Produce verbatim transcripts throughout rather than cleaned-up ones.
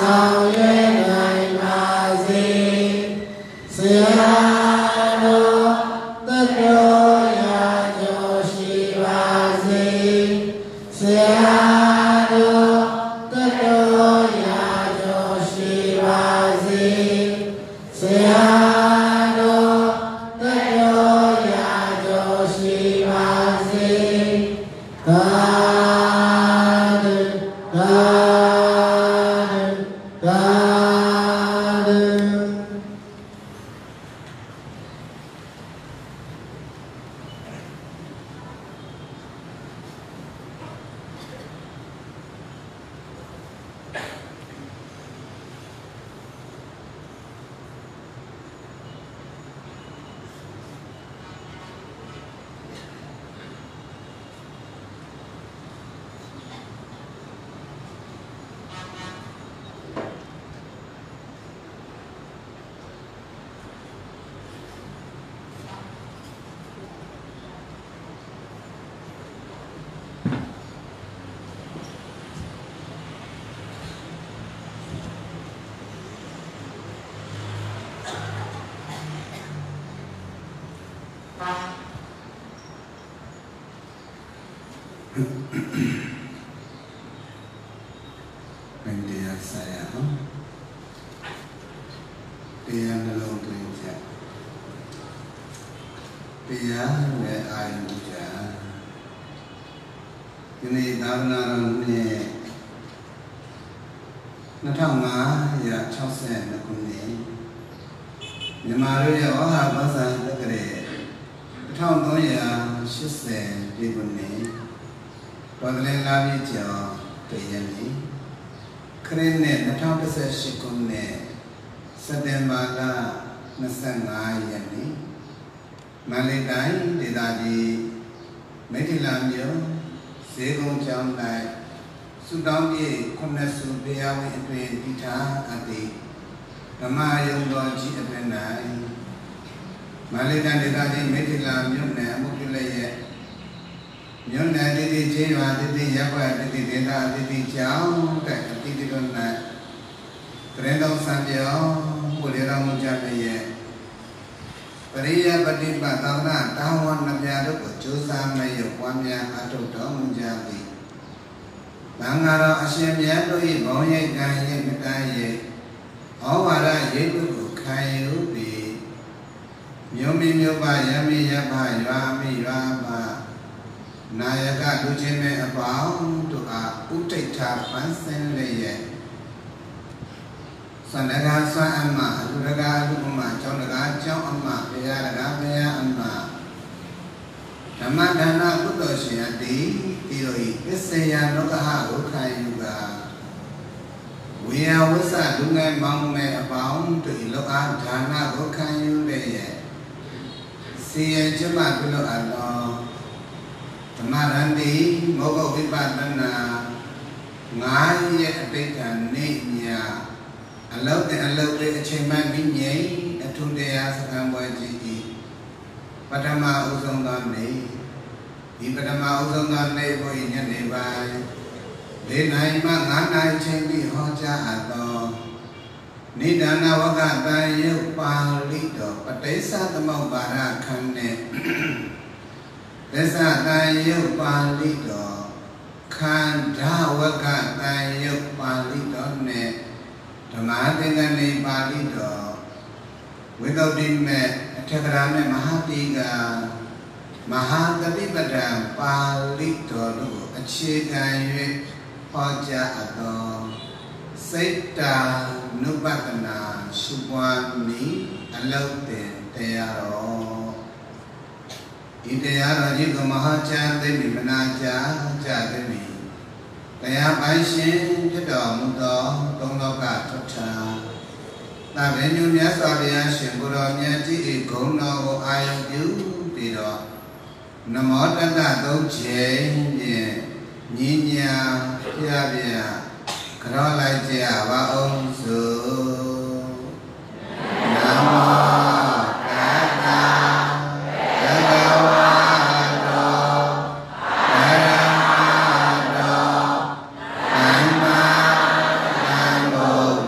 Namo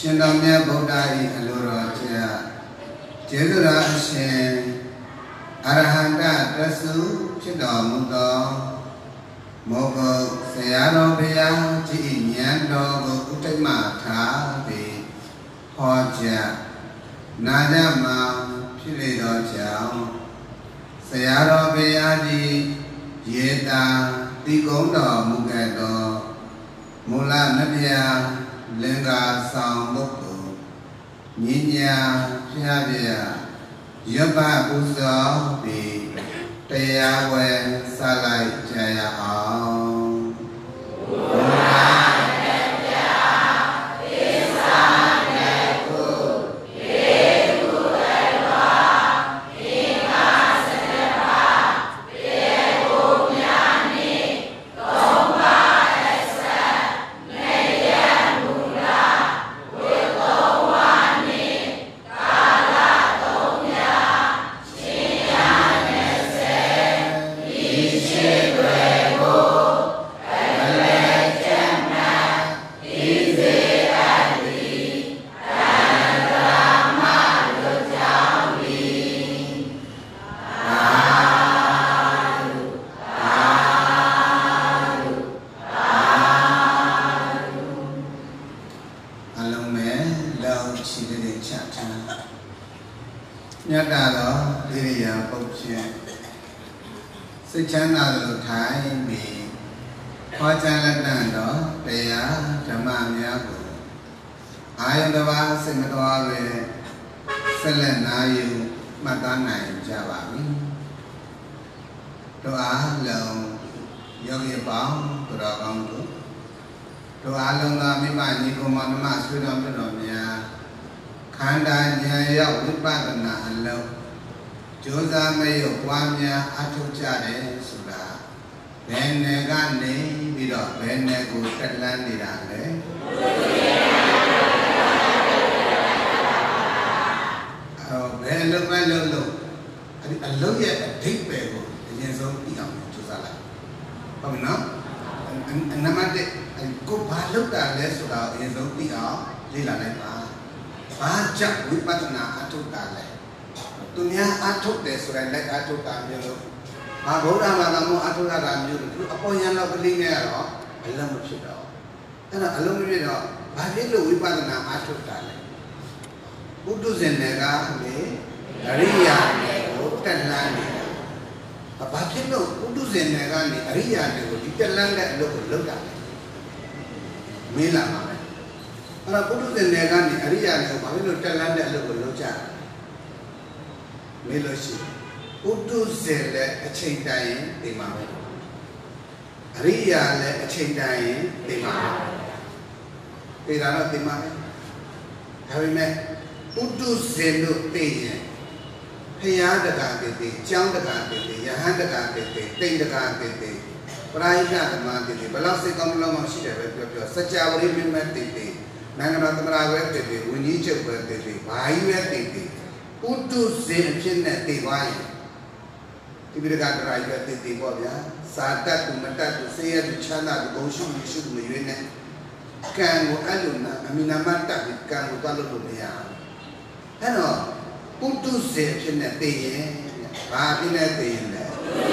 ရှင်တော်မြတ်ဗုဒ္ဓ၏အလိုတော်ကြားကျေးဇူးတော်အရှင်အရဟံတတသုဖြစ်တော်မူသောမောဂုတ်ဆရာတော်ဘုရားကြီးဉာဏ်တော်ကိုဥတ္တမထားပြီးဟောကြားနာကြမှာဖြစ်လေသောကြောင့်ဆရာတော်ဘုရားကြီးရေတာတိကုံးတော်မူခဲ့သောမူလနဗျာလင်္ကာဆောင်ပုဂ္ဂိုလ်ညဉ့်ညာဖျားပြရပပူဇော်ပြီးတရားဝဲစလိုက်ကြရအောင်ဘုရားစိတ်ချမ်းသာလို့ထိုင်ပြီးဟောကြားလက်တန်တော့တရားဓမ္မများကိုအာယုတစ်ပါးစိတ်မတော်ပဲဆက်လက်နာယူမှတ်သားနိုင်ကြပါပြီတို့အားလုံးယောဂီပေါင်းသူတော်ကောင်းတို့တို့အားလုံးကမိမညီကိုမောင်နှမဆွေတော်မြတ်တော်များခန္ဓာဉာဏ်ရောက်ဝိပဿနာအလုံးကြိုးစားမရုပ်ပွားများအထောက်ကြတယ်ဆိုတာဘယ်နယ်ကနေပြီးတော့ဘယ်နယ်ကိုတက်လန်းနေတာလဲအော်ဘယ်လုံးပဲလုံးလုံးအဲ့ဒီအလုံးရဲ့အဓိပ္ပာယ်ကိုအရင်ဆုံးသိအောင်ကြိုးစားလိုက်ဟုတ်ပြီနော်အနမတ်တဲ့ကိုဘာလုပ်တာလဲဆိုတာအရင်ဆုံးသိအောင်လေ့လာလိုက်ပါဘာကြောင့်ဝိပဿနာအထောက်တာလဲသူများအထုတ်တယ်ဆိုရင်လက်အထုတ်တာမျိုးလို့ငါဗုဒ္ဓဘာသာမို့အထုတ်ရတာမျိုးလို့သူအပေါ်ရန်လောက်ကလေးနဲ့ကတော့အလုံးမဖြစ်တော့အဲ့တော့အလုံးမဖြစ်တော့ဘာဖြစ်လို့ဝိပဿနာအထုတ်တာလဲပုထုဇဉ်တွေကလေအရိယာတွေကိုတက်လှမ်းနေတာဘာဖြစ်လို့ပုထုဇဉ်တွေကနေအရိယာတွေကိုဒီတက်လှမ်းတဲ့အလုပ်ကိုလုပ်တာလဲမေးလာပါမယ်အဲ့တော့ပုထုဇဉ်တွေကနေအရိယာတွေကိုဘာဖြစ်လို့တက်လှမ်းတဲ့အလုပ်ကိုလုပ်ကြလဲမေးလို့ရှိဥတုဇဉ်လည်းအချိန်တိုင်းရင်ဒီမှာပဲအရိယာလည်းအချိန်တိုင်းရင်ဒီမှာပဲဒီကတော့ဒီမှာပဲဒါပေမဲ့ဥတုဇဉ်လို့သိရင်ဖရာတကာတည်တည်ကျောင်းတကာတည်တည်ယဟန်တကာတည်တည်တိမ်တကာတည်တည်ပရိဟဓမ္မတည်တည်ဘလောက်စိတ်ကောင်းလို့မှရှိတယ်ပဲပြောပြောစัจ java ရိမင်းမဲ့တည်တည်နိုင်ငံတော်သမ္မတပဲတည်တည်ဝင်းကြီးချုပ်ပဲတည်တည်ဘာကြီးပဲတည်တည်ဥတုဇဉ်အဖြစ်နဲ့တည်သွားရင်ဒီပြကတရာရွယ်တည်တည်ပေါ့ဗျာစာတတ်သူမတတ်သူစေရသူချမ်းသာသူဘုံရှုမှုရှုမှုရွေးနဲ့ကံကိုအဲ့လိုနာအမိနာမတတ်ပြီးကံကိုသွားလို့လို့မရဘူးအဲ့တော့ဥတုဇဉ်အဖြစ်နဲ့တည်ရင်ဘာဖြစ်နဲ့တည်ရင်လဲ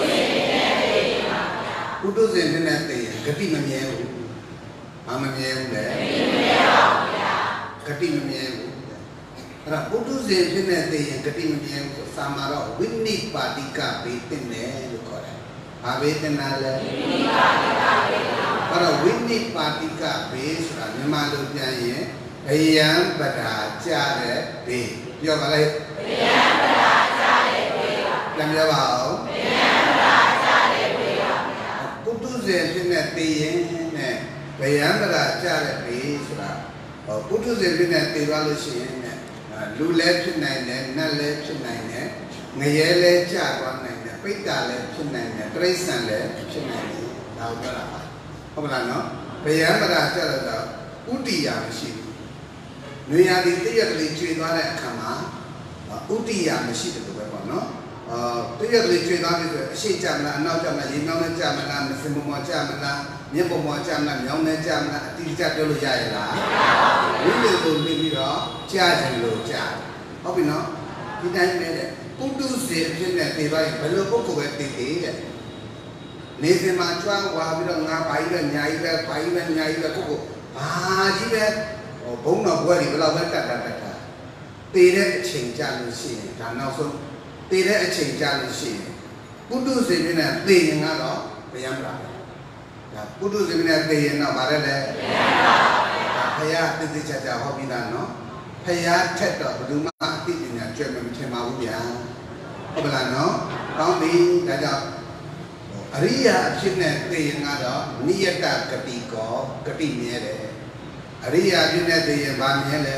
ဥတုဇဉ်ဖြစ်နဲ့တည်ရင်ဂတိမမြဲဘူးဘာမမြဲဘူးလဲဂတိမမြဲပါဘူးဗျာဂတိမမြဲဘူးအဲ့ဒါပုထုဇဉ်ဖြစ်တဲ့သိရင်ဂတိမမြဲဘူးစာမှာတော့ဝိနိပါတိကဘေးတင်တယ်လို့ခေါ်တယ်။ဘာဘေးတင်တာလဲဝိနိပါတိကဘေး။အဲ့တော့ဝိနိပါတိကဘေးဆိုတာမြန်မာလိုပြန်ရင်ဘယံပဒါကြတဲ့ဘေးပြောပါလေဘယံပဒါကြတဲ့ဘေးပါပြန်ပြောပါဦးဘယံပဒါကြတဲ့ဘေးပါပုထုဇဉ်ဖြစ်တဲ့သိရင်နဲ့ဘယံပဒါကြတဲ့ဘေးဆိုတာပုထုဇဉ်ဖြစ်တဲ့သိသွားလို့ရှိရင်လူလည်းဖြစ်နိုင်တယ်နတ်လည်းဖြစ်နိုင်တယ်ငရဲလည်းကြာသွားနိုင်တယ်ပိဋကလည်းဖြစ်နိုင်တယ်တိရစ္ဆာန်လည်းဖြစ်နိုင်တယ်ဒါကိုပြောတာပါဟုတ်မလားနော်ဘယံပဒါကျတော့ဥတ္တိယမရှိဘူးနွေရာသီတရက်ကလေးကျွေသွားတဲ့အခါမှာဥတ္တိယမရှိတယ်လို့ပဲပေါ့နော်အာတရက်ကလေးကျွေသွားပြီဆိုအရှိကြမလားအနောက်ကြမလားရေမြောင်းနဲ့ကြမလားမစင်မောကြမလားမြေပုံပေါ်ကြမ်းလားမြောင်းနဲ့ကြမ်းလားအတိအကျပြောလို့ရရလားဝိလေကိုနေပြီးတော့ကြားတယ်လို့ကြားဟုတ်ပြီနော်ဒီတိုင်းပဲတဲ့ပုတုစေအဖြစ်နဲ့သိပါရင်ဘယ်လိုပုဂ္ဂိုလ်ပဲသိသေးတဲ့နေစင်မှာကြွားဝါပြီးတော့ငါဘာကြီးပဲညာကြီးပဲဘာကြီးပဲညာကြီးပဲပုဂ္ဂိုလ်ဘာကြီးပဲဘုံတော်ဘွဲတွေဘယ်လောက်ပဲတတ်တာတတ်တာသိတဲ့အချိန်ကြာလို့ရှိရင်ဒါနောက်ဆုံးသိတဲ့အချိန်ကြာလို့ရှိရင်ပုတုစေဖြစ်နဲ့သိရင်ကတော့ဗျံပါဒါပုထုဇဉ်နဲ့သိရင်တော့ဗါတယ်လေဖယားတိတိကျကျဟောပြီးသားနော်ဖယားထက်တော့ဘယ်သူမှအသိပညာကျွဲ့မထင်ပါဘူးဗျာဟုတ်ပါလားနော်ကောင်းပြီဒါကြောင့်အရိယာအဖြစ်နဲ့သိရင်ကတော့နိယတဂတိကောဂတိမြဲတယ်အရိယာအဖြစ်နဲ့သိရင်ဗာမြဲလဲ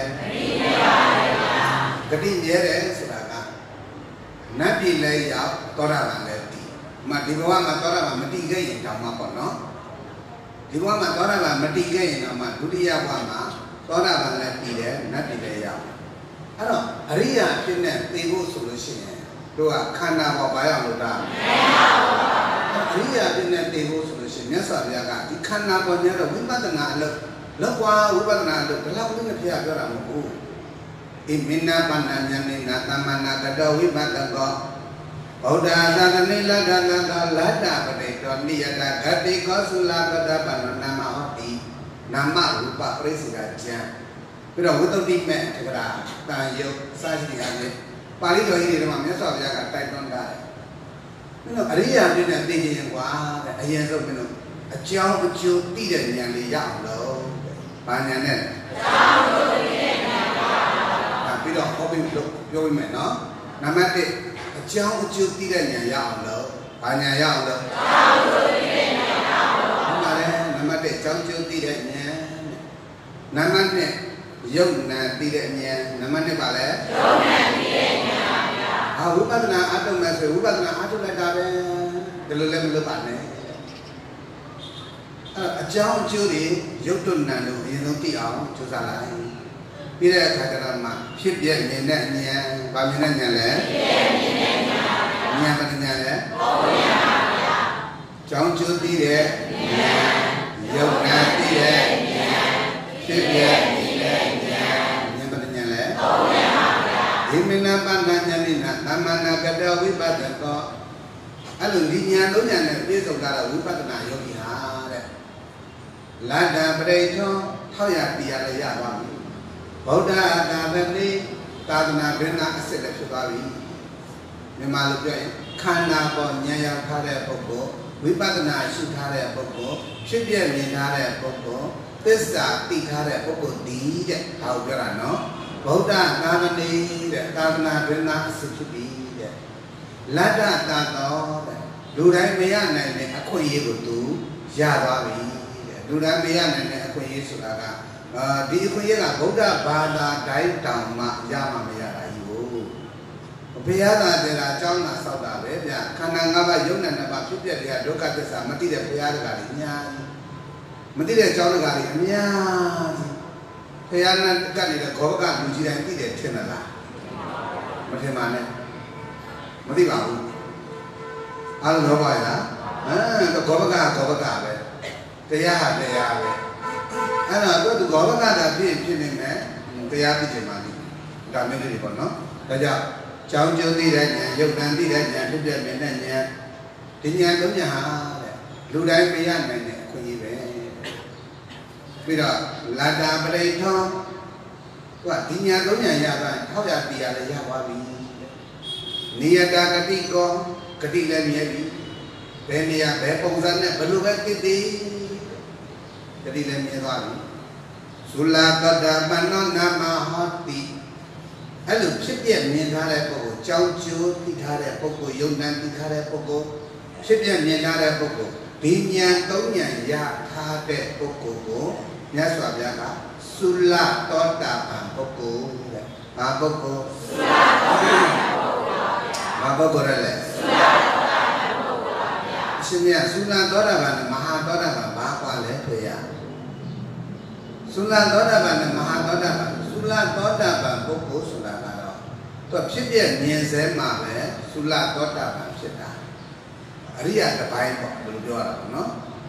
ဂတိမြဲတယ်ဆိုတာကနတ်ပြည်လဲရောက်သောတာပန်လဲတည်မဒီဘဝမှာသောတာပန်မတည်ခဲ့ရင်တောင်မှပေါ့နော်ဒီဘဝမှာသောတာပန်မတည်ခဲ့ရင်တော့မှဒုတိယဘဝမှာသောတာပန်လည်းတည်တယ်နတ်ပြည်လည်းရောက်အဲ့တော့အရိယာဖြစ်နေသိဖို့ဆိုလို့ရှိရင်တို့ကခန္ဓာပေါ်ဘာရောက်လို့တာမရပါဘူးအရိယာဖြစ်နေသိဖို့ဆိုလို့ရှိရင်မြတ်စွာဘုရားကဒီခန္ဓာပေါ်ညတော့ဝိပဿနာအလုပ်လောက်ကွာဝိပဿနာအလုပ်ဘယ်လောက်လို့မဖြစ်ရပြောတာမဟုတ်ဘူးဣမိနာပဏ္ဏဉာဏိနာသမ္မနာကတောဝိပဿကောဗုဒ္ဓသာသနိလက္ခဏာသောလတ္တပတိတောနိယတဂတိကောသုလပတ္တပန္နနာမဟောတိနာမရူပပရိစ္ဆေကကျမ်းပြီးတော့ဝိတ္တိမဲ့တက္ကရာတန်ယုတ်စာရှိကလည်းပါဠိတော်ကြီးတွေမှာမြတ်စွာဘုရားကတိုက်တွန်းတာမင်းတို့အရိယာပြည့်တဲ့သိခြင်းကွာတဲ့အရင်ဆုံးမင်းတို့အကြောင်းအကျိုးသိတဲ့ဉာဏ်လေးရအောင်လို့ဘာဉာဏ်နဲ့အကြောင်းအကျိုးသိတဲ့ဉာဏ်ရအောင်ပြီးတော့ဟောပြီးပြောပြမယ်နော်နံပါတ်တစ်အကြောင်းအကျိုးသိတဲ့ဉာဏ်ရအောင်လို့ဘာဉာဏ်ရအောင်လို့အကြောင်းအကျိုးသိတဲ့ဉာဏ်ရအောင်လို့ဟုတ်ပါလေနံပါတ်တစ်အကြောင်းအကျိုးသိတဲ့ဉာဏ်နံပါတ်နှစ်ယုတ်နံသိတဲ့ဉာဏ်နံပါတ်နှစ်ပါလေယုတ်နံသိတဲ့ဉာဏ်ပါဗျာဟာဝိပဿနာအထုတ်မဲ့ဆိုဝိပဿနာအထုတ်လိုက်တာပဲဒီလိုလည်းမလုပ်ပါနဲ့အဲအကြောင်းအကျိုးတွေယုတ်တုနံလို့အရင်ဆုံးသိအောင်ကြိုးစားလိုက်ပြီးတဲ့အခါကျတော့မှဖြစ်ပြမြင်တဲ့ဉာဏ်ဗာမြင်တဲ့ဉာဏ်လဲဖြစ်ပြမြင်တဲ့ဉာဏ်ဉာဏ်ပါဉာဏ်လဲဟုတ်ပါဗျာကြောင်းကျိုးသိတဲ့ဉာဏ်ယုတ်နာသိတဲ့ဉာဏ်ဖြစ်ပြမြင်တဲ့ဉာဏ်ဉာဏ်ပါဉာဏ်လဲဟုတ်ပါဗျာဣမိနာပဏ္ဏဉာဏိနာသမ္မနာကတောဝိပဿကောအဲ့လိုဒီဉာဏ်လုံးဉာဏ်နဲ့ပြည့်စုံတာဝိပဿနာယောဂီဟာတဲ့လတ္တပရိထောထောက်ရပြရလည်းရသွားပြီဗုဒ္ဓသာသနိသာသနာ့ဘိနာအစစ်လည်းဖြစ်သွားပြီမြန်မာလိုပြောရင်ခန္ဓာပေါ်ဉာဏ်ရောက်ထားတဲ့ပုဂ္ဂိုလ်ဝိပဿနာရှုထားတဲ့ပုဂ္ဂိုလ်ဖြစ်ပြမြင်ထားတဲ့ပုဂ္ဂိုလ်သစ္စာသိထားတဲ့ပုဂ္ဂိုလ်ဒီတဲ့ဒါကိုပြောတာနော်ဗုဒ္ဓသာသနိတဲ့သာသနာ့ဘိနာအစစ်ဖြစ်ပြီတဲ့လတ္တသာတော်တဲ့လူတိုင်းမရနိုင်တဲ့အခွင့်အရေးကိုသူရသွားပြီတဲ့လူတိုင်းမရနိုင်တဲ့အခွင့်အရေးဆိုတာကအာဒီအခွင့်အရေးကဗုဒ္ဓဘာသာတိုင်းတောင်မှရမှမရတာကြီးကိုဘုရားသာတရားအကြောင်းသာဆောက်တာပဲဗျခန္ဓာ၅ပါးယုံနဲ့နှစ်ပါးဖြစ်ပြတဲ့ဒုက္ခသစ္စာမသိတဲ့ဘုရားတရားတွေအများကြီးမသိတဲ့အကြောင်းတရားတွေအများကြီးဘုရားနဲ့ကပ်နေတဲ့ဂောဘကလူကြီးတိုင်းသိတယ်ထင်မလားမထင်ပါနဲ့မသိပါဘူးအားလုံးတော့ပါလားအဲဂောဘကဂောဘကပဲတရားဟာတရားပဲအဲ့တော့သူဂောဘကတာဖြစ်ဖြစ်နေမယ်တရားသိချင်ပါလိမ့်ဒါမျိုးလေးတွေပေါ့နော်ဒါကြောင့်ကြောင်းကျိုးသိတဲ့ဉာဏ်ရုပ်တန်သိတဲ့ဉာဏ်ဖြစ်ပြမြင်တဲ့ဉာဏ်ဒီဉာဏ်လုံးဉာဏ်ဟာတဲ့လူတိုင်းမရနိုင်တဲ့အခွင့်အရေးပဲပြီးတော့လာတာပရိထောသူကဒီဉာဏ်လုံးဉာဏ်ရသွားထောက်ရပြရလည်းရသွားပြီနိယတာဂတိကောဂတိလည်းမြဲပြီဘယ်နေရာဘယ်ပုံစံနဲ့ဘယ်လိုပဲသိသိဂတိလည်းမြဲသွားပြီသုလာတတ္တပန္နောနာမဟောတိအဲ့လိုဖြစ်ပြမြင်ထားတဲ့ပုဂ္ဂိုလ်ကြောင်းကျိုးသိထားတဲ့ပုဂ္ဂိုလ်ယုံနာသိထားတဲ့ပုဂ္ဂိုလ်ဖြစ်ပြမြင်ထားတဲ့ပုဂ္ဂိုလ်ဒီဉာဏ်သုံးဉာဏ်ရထားတဲ့ပုဂ္ဂိုလ်ကိုမြတ်စွာဘုရားကသုလသောတာပန်ပုဂ္ဂိုလ်တဲ့ဘာပုဂ္ဂိုလ်သုလသောတာပန်ပုဂ္ဂိုလ်ဘာပုဂ္ဂိုလ်လဲသုလသောတာပန်ပုဂ္ဂိုလ်ပါဗျာအရှင်မြတ်သုလသောတာပန်နဲ့မဟာသောတာပန်ဘာကွာလဲဖေရသုလသောတာပန်နဲ့မဟာသောတာပန်သုလသောတာပန်ပုဂ္ဂိုလ်ဆိုတာကတော့သူဖြစ်ပြမြင်စဲမှာပဲသုလသောတာပန်ဖြစ်တာအရိယတစ်ပိုင်းပေါ့ဘယ်လိုပြောရတာပေါ့နော်ဖြ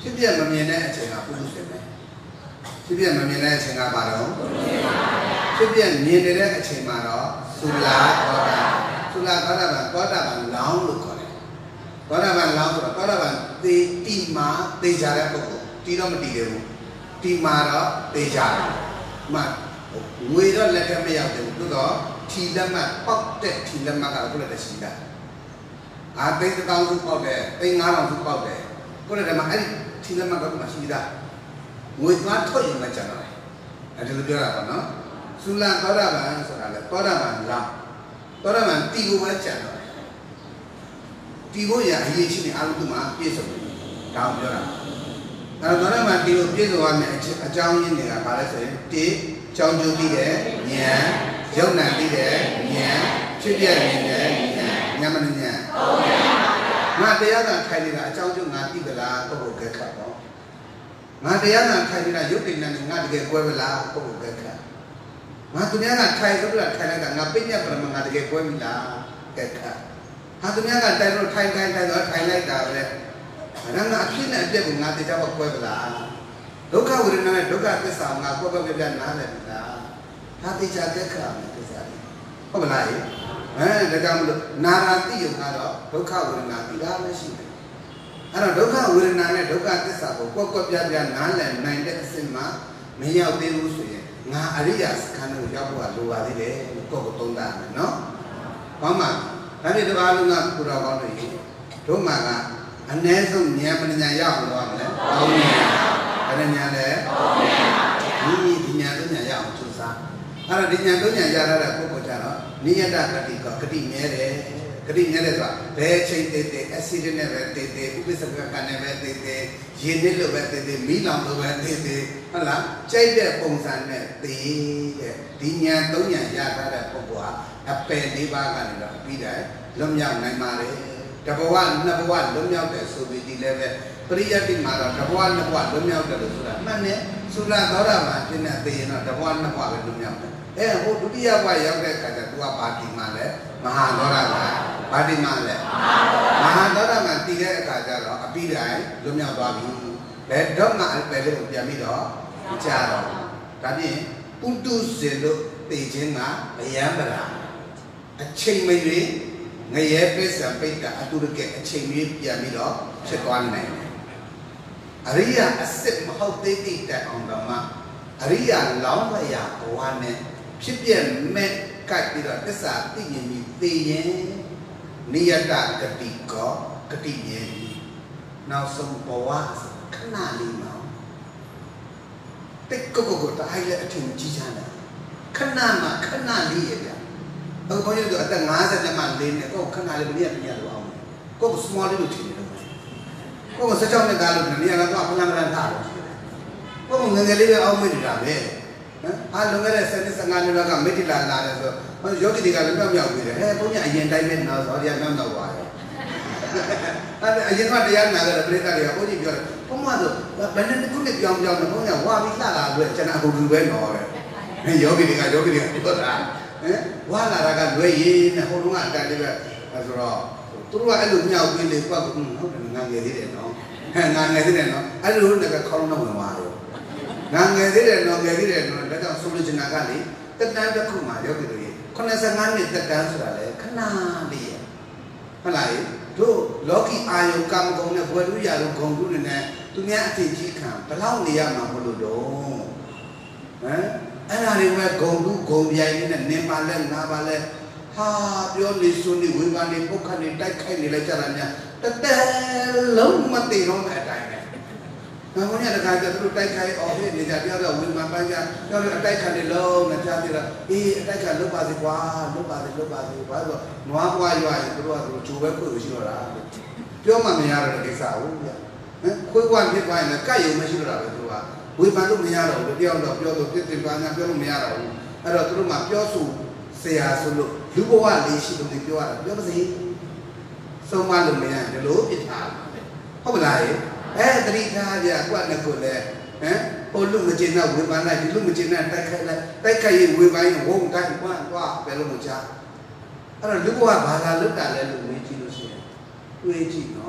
ဖြစ်ပြမမြင်တဲ့အချိန်ကပုထုဇဉ်ပဲဖြစ်ပြမမြင်တဲ့အချိန်ကဘာတော့ဖြစ်ပြမြင်နေတဲ့အချိန်မှာတော့သုလာသောတာသုလာသောတာပန်သောတာပန်လောင်းလို့ခေါ်တယ်သောတာပန်လောင်းဆိုတော့သောတာပန်သေတိမာသေချာတဲ့ပုဂ္ဂိုလ်တီတော့မတီသေးဘူးတီမာတော့သေချာတယ်မှငွေတော့လက်ထက်မရောက်သေးဘူးသို့တော့ထီလက်မှတ်ပေါက်တဲ့ထီလက်မှတ်ကတော့ခုလည်းတရှိတာအာသိန်းတစ်သောင်းစုပေါက်တယ်သိန်းငါးထောင်စုပေါက်တယ်ခုလည်းဒီမှာအဲ့ဒီထီလက်မှတ်ကတော့မရှိတာငွေသွားထွက်ရင်မှကျန်တော့တယ်အဲ့ဒါလိုပြောတာပေါ့နော်သုလသောတာပန်ဆိုတာလေသောတာပန်လားသောတာပန်တီကိုပဲကျန်တော့တယ်တီကိုရအရေးရှိနေအားလုံးသူမှာပြည့်စုံတယ်ဒါကိုပြောတာအဲ့တော့သောတာပန်တီကိုပြည့်စုံရမယ်အကြောင်းရင်းတွေကဘာလဲဆိုရင်တိကြောင်းကျိုးပြီးတဲ့ဉာဏ်ရုပ်နာပြီးတဲ့ဉာဏ်ဖြစ်ပြနေတဲ့ဉာဏ်ဉာဏ်မဉာဏ်ငါတရားသာထိုင်နေတာအကြောင်းကျိုးငါသိပလားပုဂ္ဂိုလ်ကဲခတ်တော့ငါတရားသာထိုင်နေတာရုပ်တည်နေငါတကယ်ကွဲပလားပုဂ္ဂိုလ်ကဲခတ်ငါသူများကထိုင်ဆိုတော့ထိုင်လိုက်တာငါပိညပရမငါတကယ်ကွဲပြီလားကဲခတ်ဟာသူများကတိုင်လို့ထိုင်ထိုင်ထိုင်တော့ထိုင်လိုက်တာပဲအဲ့ဒါငါအဖြစ်နဲ့အပြက်ကိုငါသိကြတော့ကွဲပလားဒုက္ခဝေဒနာနဲ့ဒုက္ခသစ္စာငါကွဲကွဲပြပြနားလည်ပြီလားဒါသိကြကဲခတ်မယ်သစ္စာဟုတ်မလားအဲဒါကြောင့်မလို့နာရာတိယကတော့ဒုက္ခဝေဒနာသိတာမရှိဘူးအဲ့တော့ဒုက္ခဝေဒနာနဲ့ဒုက္ခသစ္စာကိုကွက်ကွက်ပြပြနားလည်နိုင်တဲ့အစဉ်မှာမရောက်သေးဘူးဆိုရင်ငါအရိယာစခန်းကိုရောက်ဖို့ကလိုပါသေးတယ်လို့ကိုယ့်ကိုသုံးသပ်မယ်နော်။ဘာမှဒါပြတပါးလုံးကကိုတော်ကောင်းတွေတို့မှကအနည်းဆုံးဉာဏ်ပညာရအောင်လုပ်ရမယ်။ဟုတ်ကဲ့။အဲ့ဒါဉာဏ်လဲဒီဒီဉာဏ်တို့ဉာဏ်ရအောင်ကြိုးစား။အဲ့တော့ဒီဉာဏ်တို့ဉာဏ်ရလာတဲ့ပုဂ္ဂိုလ်ကြတော့နိယတဂတိကဂတိမြဲတယ်ဂတိမြဲတယ်ဆိုတာဘယ်ချိန်တည်တည်အဆီဒနဲ့ပဲတည်တည်ဥပ္ပစ္စကကနဲ့ပဲတည်တည်ရေနစ်လို့ပဲတည်တည်မီးလောင်လို့ပဲတည်တည်ဟုတ်လားကြိုက်တဲ့ပုံစံနဲ့တည်တဲ့ဒီဉာဏ်သုံးဉာဏ်ရထားတဲ့ပုဂ္ဂိုလ်ဟာအပယ်လေးပါးကနေတော့ပြီးတယ်လွတ်မြောက်နိုင်ပါလေတဘဝနှစ်ဘဝလွတ်မြောက်တယ်ဆိုပြီးဒီလည်းပဲပရိယတ်တိမှာတော့တဘဝနှစ်ဘဝလွတ်မြောက်တယ်လို့ဆိုတာမှန်တယ်သုလသောတာပန်ပြည့်တဲ့သိရင်တော့တဘဝနှစ်ဘဝပဲလွတ်မြောက်တယ်အဲဟိုဒုတိယဘဝရောက်တဲ့အခါကျသူကပါတိမှာလဲမဟာသောတာပန်ဘာတိမှလဲမဟာသောတာပန်တည်တဲ့အခါကျတော့အပိတိုင်းလွတ်မြောက်သွားပြီဘယ်တော့မှပဲလေးကိုပြန်ပြီးတော့ကြားတော့ဒါဖြင့်ပုတုဇဉ်လို့တည်ခြင်းကအယံပရာအချိန်မရွေးငရဲပစ္စံပိတ္တအတုရကအချိန်ရွေးပြန်ပြီးတော့ဖြစ်သွားနိုင်တယ်အရိယာအစစ်မဟုတ်သေးသေးတဲ့အောင်တော့မှအရိယာလောင်းမရဘဝနဲ့ဖြစ်ပြမဲ့ကြိုက်ပြီးတော့သစ္စာသိမြင်ပြီးသိရင်နိယတဂတိကောဂတိမြင်နောက်ဆုံးဘဝခဏလေးမှာတိတ်ကိုကိုတိုင်းလည်းအထင်ကြီးချမ်းတယ်ခဏမှခဏလေးရပြအခုဘုန်းကြီးတို့အသက်၅၀လက်မှလေးနဲ့ကိုခဏလေးမရပြရတော့အောင်ကိုကို small လေးလို့ထင်တယ်ကိုကိုစကြောင်းနဲ့ကားလို့နေရာကတော့ဖလန်ဖလန်ထားတယ်ကိုကိုငငယ်လေးပဲအောင်းမိနေတာပဲနော်အားလုံးခဲ့တဲ့ဆယ်နှစ်ဆယ်ငါနှစ်လောက်ကမိတိလာလာတယ်ဆိုတော့ယောဂီတွေကလည်းမြောက်မြောက်ပြီးတယ်ဟဲ့ဘုန်းကြီးအရင်တိုင်းပဲနော်ဆိုတော့တရားမြောက်မြောက်သွားတယ်အဲ့ဒါအရင်ကတရားနာကြတဲ့ပြိဿတွေကဘုန်းကြီးပြောတယ်ဘုန်းမဆိုဘယ်နဲ့ခုနှစ်ပြောင်းပြောင်းနေဘုန်းကြီးဝါပြီးလှလာလို့ကျွန်တော်အခုလူပဲနော်တဲ့ဟဲ့ယောဂီတွေကယောဂီတွေကပြောတာဟမ်ဝါလာတာကလွယ်ရည်နဲ့ဟိုတုန်းကအတန်လေးပဲဆိုတော့သူတို့ကအဲ့လိုမြောက်ပြီးလေကွာဟုတ်တယ်ငါငယ်သေးတယ်နော်ဟဲ့ငါငယ်သေးတယ်နော်အဲ့လိုလည်းခေါင်းလုံးဝင်သွားတယ်ငါငယ်သေးတယ်နော်ငယ်သေးတယ်နော်ဒါကြောင့်ဆိုလိုချင်တာကလေတက်တန်းတစ်ခုမှယောဂီတို့ရေခုနှစ်ဆယ်ငါနှစ်တက်တန်းဆိုတာလေခဏလေးရဟုတ်လားတို့လောကီအာယုကာမဂုဏ်နဲ့ဘဝလူရလို့ဂုဏ်ကုနဲ့သူများအထင်ကြီးခံဘလောက်နေရမှာမလို့တော့ဟမ်အဲ့ဒါတွေကဂုံလူဂုံပြိုင်နဲ့နင်ပါလဲငါပါလဲဟာပြောနေစွနေဝေဘာနေပုတ်ခတ်နေတိုက်ခိုက်နေလိုက်ကြတာများတတဲလုံးမသိတော့တဲ့အတိုင်းပဲငါဘုန်းကြီးတခါကျသူတို့တိုက်ခိုက်အော်ဖြစ်နေကြပြောတော့ဝေဘာပန်းကြပြောတော့အတိုက်ခတ်နေလုံးနဲ့ကြားပြတော့အေးအတိုက်ခတ်လုတ်ပါစေကွာလုတ်ပါစေလုတ်ပါစေဘာလို့နွားပွားရွာရင်သူတို့ကသူချိုးပဲခွေလို့ရှိတော့တာပြောမှမရတော့တဲ့ကိစ္စဟုတ်ဗျဟမ်ခွေးကွာဖြစ်သွားရင်လည်းကတ်ရုံမရှိတော့တာပဲသူကဝေဖန်လို့မရတော့ဘူးတယောက်တော့ပြောလို့ပြစ်တင်ပါညာပြောလို့မရတော့ဘူးအဲ့တော့သူတို့မှပြောဆိုဆရာဆိုလို့လူဘဝလေးရှိလို့ပြောရတာပြောပါစေဆုံးမလို့မရဒီလိုပြစ်ထားဟုတ်မလားအဲတတိထားပြကွက်နဲ့ကိုလည်းဟမ်ဟိုလူမကျင်တော့ဝေဖန်လိုက်ဒီလူမကျင်တော့တိုက်ခိုက်လိုက်တိုက်ခိုက်ရင်ဝေဖန်ရင်ဝုန်းတိုင်းကွာကွာဘယ်လိုမှချအဲ့တော့လူဘဝဘာသာလွတ်တာလဲလို့မေးကြည့်လို့ရှိရင်တွေးကြည့်နော်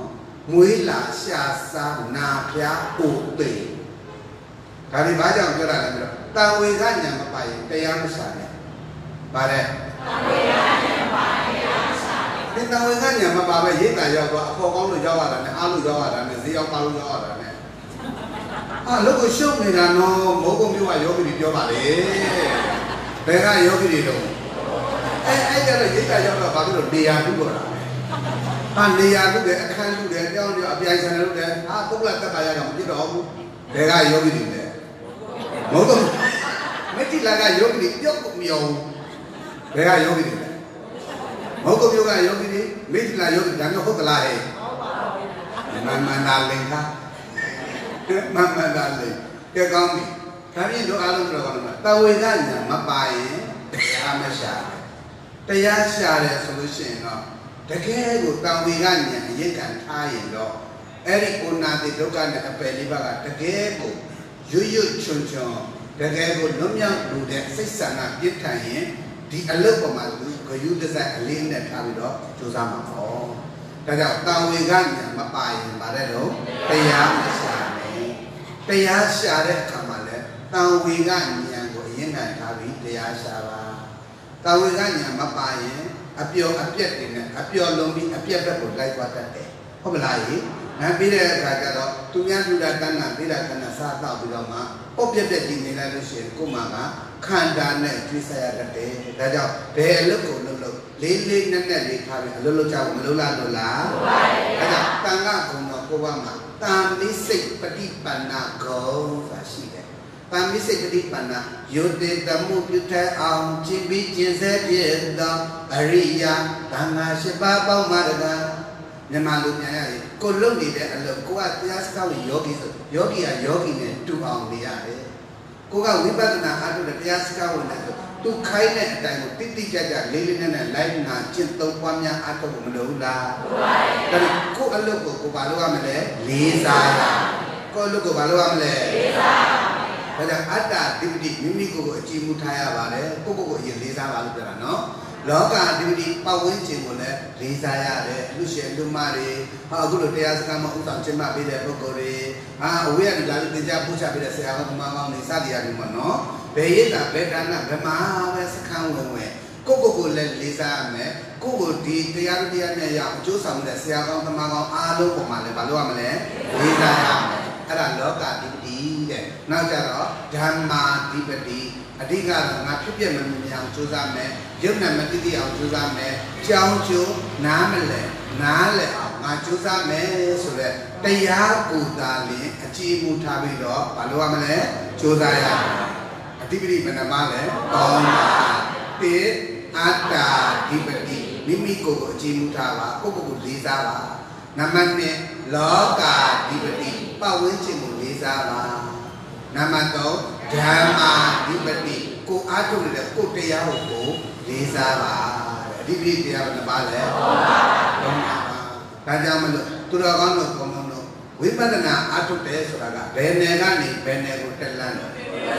မွေးလာရှာစားနာဖျားပို့ပေဒါဒီဘာကြောင့်ပြောတာလဲဆိုတော့တန်ဝေကညာမပါရင်တရားမရှာနဲ့ပါတယ်တန်ဝေကညာမပါရင်တရားမရှာနဲ့ဒီတန်ဝေကညာမပါပဲရိတ်တာရောက်တော့အဖို့ကောင်းလို့ရောက်ရတာနဲ့အားလို့ရောက်ရတာနဲ့ဈေးရောက်ပါလို့ရောက်ရတာနဲ့အာလောကရှုပ်နေတာနော်မိုးကုံမျိုးကယောဂီတွေပြောပါလေဘယ်ကယောဂီတွေတော့အဲအဲ့ကြတော့ရိတ်တာရောက်တော့ဘာဖြစ်လို့နေရာတူတော့တာဟာနေရာတူတယ်အခန်းတူတယ်တောင်းတယ်အပြိုင်ဆန်လုပ်တယ်ဟာပုဂ္ဂလတက်ပါရတော့မဖြစ်တော့ဘူးဘယ်ကယောဂီတွေလဲမိုးကုံမတိလာကယောဂီတွေပြုတ်ကိုမယုံဘယ်ကယောဂီတွေလဲမဟုတ်ကမျိုးကယောဂီတွေမိတိလာယောဂီဒါမျိုးဟုတ်ကလားဟဲ့မမန္တာလင်္ကာမမန္တာလင်ကဲကောင်းပြီဒါပြင်တို့အားလုံးပြောကောင်းမှာတဝေကညာမပါရင်တရားမရှာတရားရှာတယ်ဆိုလို့ရှိရင်တော့တကယ်ကိုတဝေကညာအရင်ကန်ထားရင်တော့အဲ့ဒီကိုနာတိဒုက္ခနဲ့အပယ်လေးပါးကတကယ်ကိုရွတ်ရွတ်ချွန်ချွန်တကယ်ကိုလွတ်မြောက်လို့တဲ့စိတ်ဆန္ဒပြည့်ထန်ရင်ဒီအလုပ်ပေါ်မှာလူဂယုတစိုက်အလေးနဲ့ထားပြီးတော့ကြိုးစားမှာပေါ့ဒါကြောင့်တန်ဝေကညာမပါရင်ဗါတဲ့တော့တရားမရှာနဲ့တရားရှာတဲ့အခါမှာလည်းတန်ဝေကညာကိုအရင်ကထားပြီးတရားရှာပါတန်ဝေကညာမပါရင်အပျော်အပြက်တွေနဲ့အပျော်လုံးပြီးအပြက်ဘက်ကိုလိုက်သွားတတ်တယ်ဟုတ်မလားဟိနောက်ပြီးတဲ့အခါကျတော့သူများလူတာတန်းတာပြီးတာတန်းတာစားတော့ပြီးတော့မှပုတ်ပြက်ပြက်ကြီးနေလိုက်လို့ရှိရင်ကိုမှကခန္ဓာနဲ့ကျွေးဆက်ရတတ်တယ်ဒါကြောင့်ဘယ်အလုပ်ကိုလုပ်လို့လေးလေးနက်နက်လေးထားပြီးအလုပ်လုပ်ကြဖို့မလုပ်လားလို့လားဟုတ်ပါတယ်ဒါကြောင့်တန်ခါကုံတော်ကိုဘမှာတန်မိစိတ်ပฏิပန္နာဂုံဆိုတာရှိတယ်တန်မိစိတ်ပฏิပန္နာယုတ်တေတမှုပြုတဲ့အောင်ကျင့်ပြီးကျင့်စေပြည့်သောအရိယာတန်ခါရှိပါပေါင်းမှာတကားမြန်မာလူပြန်ရရင်ကိုလုံနေတဲ့အလုပ်ကိုကတရားစကားဝင်ယောဂီဆိုယောဂီကယောဂီနဲ့တူအောင်နေရတယ်ကိုကဝိပဿနာအားထုတ်တဲ့တရားစကားဝင်တယ်ဆိုသူခိုင်းတဲ့အတိုင်းကိုတိတိကျကျလေးလေးနက်နက်လိုက်နာကျင့်သုံးပွားများအားထုတ်ဖို့မလိုဘူးလားလိုပါတယ်ဒါပေမဲ့ကိုအလုပ်ကိုကိုဘာလုပ်ရမလဲလေးစားရကိုအလုပ်ကိုဘာလုပ်ရမလဲလေးစားရဒါကြောင့်အတ္တတိပတိမိမိကိုယ်ကိုအကြည့်မှုထားရပါတယ်ကိုကိုကိုအရင်လေးစားပါလို့ပြောတာနော်လောကအဓိပတိပတ်ဝန်းကျင်ကိုလည်းလေးစားရတယ်လူရှင်လူမတွေဟာအခုလိုတရားစကားမှဥဆောင်ကျင့်ပပေးတဲ့ပုဂ္ဂိုလ်တွေဟာအဝေးကနေလာပြီးသင်ကြားပို့ချပေးတဲ့ဆရာကောင်းဓမ္မကောင်းတွေစသည်အရမျိုးပေါ့နော်ဘယ်ရည်တာဘယ်ဒါနဘယ်မှာပဲစခန်းဝင်ဝင်ကိုကိုကိုလည်းလေးစားရမယ်ကိုကိုဒီတရားတရားနဲ့ရအောင်အကျိုးဆောင်တဲ့ဆရာကောင်းဓမ္မကောင်းအားလုံးပုံမှာလည်းမလုပ်ရမလဲလေးစားရမယ်အဲ့ဒါလောကအဓိပတိတဲ့နောက်ကြတော့ဓမ္မာဓိပတိအဓိကတော့ငါဖြစ်ပြမမြင်အောင်ကြိုးစားမယ်ရုပ်နဲ့မသိသိအောင်ကြိုးစားမယ်ကြောင်းကျိုးနားမလဲနားလဲအောင်ငါကြိုးစားမယ်ဆိုတော့တရားကိုသာလင်အကြည့်မှုထားပြီးတော့မလုပ်ရမလဲကြိုးစားရအဓိပတိဘယ်နှပါလဲကောင်းပါတေအတ္တဓိပတိမိမိကိုယ်ကိုအကြည့်မှုထားပါကိုယ့်ကိုယ်ကိုလေးစားပါနံပါတ်နှစ်လောကဓိပတိပတ်ဝန်းကျင်ကိုလေးစားပါနံပါတ်သုံးဓမ္မာဓိပတိကိုအားထုတ်နေတဲ့ကိုတရားကိုလေးစားပါအဓိပတိတရားကဘာလဲဟုတ်ပါဘူးဒါကြောင့်မလို့သူတော်ကောင်းတို့ဘုံဘုံတို့ဝိပဿနာအားထုတ်တယ်ဆိုတာကဘယ်နယ်ကနေဘယ်နယ်ကိုတက်လန်းတော့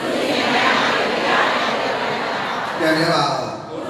ပြန်ရပါဦး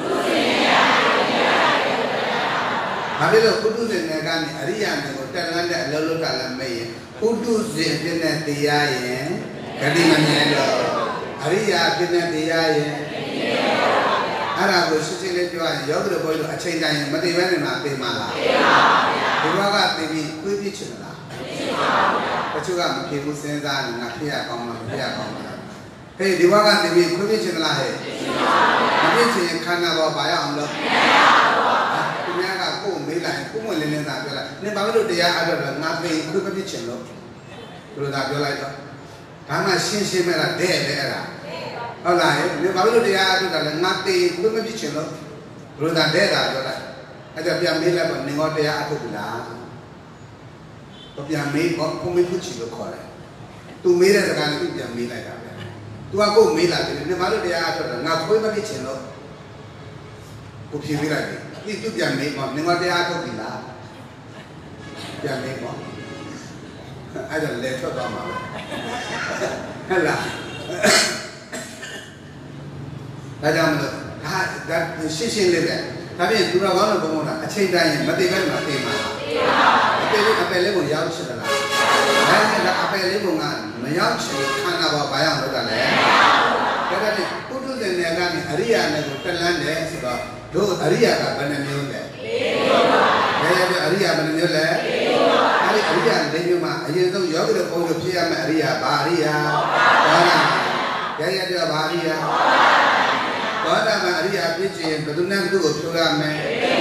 ဘာဖြစ်လို့ပုထုဇဉ်နယ်ကနေအရိယာနယ်ကိုတက်လန်းတဲ့အလုံးလုံးကလည်းမေးရင်ပုထုဇဉ်ဖြစ်တဲ့တရားရင်ဂတိမမြဲတော့အရိယာဖြစ်တဲ့တရားရင်အဲ့ဒါကိုရှင်းရှင်းလေးပြောရရင်ယောဂီတို့ဘုန်းကြီးတို့အချိန်တိုင်းမတည်ဘဲနေမှာသိမှာလားသိပါဘူးဗျာဒီဘက်ကသိပြီးတွေးပြချင်လားသိပါဘူးတချို့ကမဖြစ်ဘူးစဉ်းစားနေငါဖြစ်ရကောင်းလားမဖြစ်ရကောင်းလားဟေးဒီဘက်ကသိပြီးတွေးပြချင်လားဟဲ့သိပါဘူးမဖြစ်ချင်ခန္ဓာပေါ်ပါရအောင်လို့မရပါဘူးသူများကကိုယ်မေးလိုက်ကိုယ်ဝင်လင်းလင်းသာပြောလိုက်နင်ဘာလို့တရားအားထုတ်တော့ငါသိခွင့်မဖြစ်ချင်လို့ဘယ်လိုသာပြောလိုက်တော့ဒါမှရှင်းရှင်းမဲ့လားတဲ့လေအဲ့ဒါဟုတ်လားဟဲ့ဒီဘာလို့တရားအထုတ်တာလဲငါတေဘယ်မဖြစ်ချင်လို့ဘုရားတဲ့တာပြောလိုက်အဲ့ဒါပြန်မေးလိုက်ပါနင်ရောတရားအထုတ်ပြီလားတော့ပြန်မေးတော့ကိုမေးဖို့ချီလို့ခေါ်တယ်သူမေးတဲ့စကားနဲ့သူပြန်မေးလိုက်တာပဲသူကကိုမေးလာတယ်နင်ဘာလို့တရားအထုတ်တာငါဘယ်မဖြစ်ချင်လို့ကိုဖြေပေးလိုက်တယ်ဒီသူပြန်မေးတော့နင်ရောတရားအထုတ်ပြီလားပြန်မေးတော့အဲ့ဒါလေထွက်သွားမှာပဲဟဲ့လားဒါကြောင့်မလို့ဒါဒါရှင်းရှင်းလေးပဲဒါပြင်သူတော်ကောင်းတို့ဘုံဘုံကအချိန်တိုင်းမသိဘဲမှာသိမှာသိပါဘူးပေလေးအပယ်လေးကိုရောက်ချင်လားဒါနဲ့အပယ်လေးကမရောက်ချင်ခန္ဓာဘောဘာရောက်လို့တာလဲဒါကလေပုထုဇဉ်တွေကနေအရိယာနဲ့ကိုတက်လန်းတယ်ဆိုတော့တို့အရိယာကဘယ်နှမျိုးလဲလေးမျိုးပါဘယ်ရပြအရိယာဘယ်နှမျိုးလဲလေးမျိုးပါအဲ့ဒီအရိယာလေးမျိုးမှာအရင်ဆုံးယောဂီတို့ပုံလို့ဖြစ်ရမယ့်အရိယာဘာအရိယာဘောဓရရပြဘာအရိယာဘောဓမှာအရိယာဖြစ်ခြင်းဘယ်သူနဲ့ဘယ်သူကိုဖြိုးရမယ်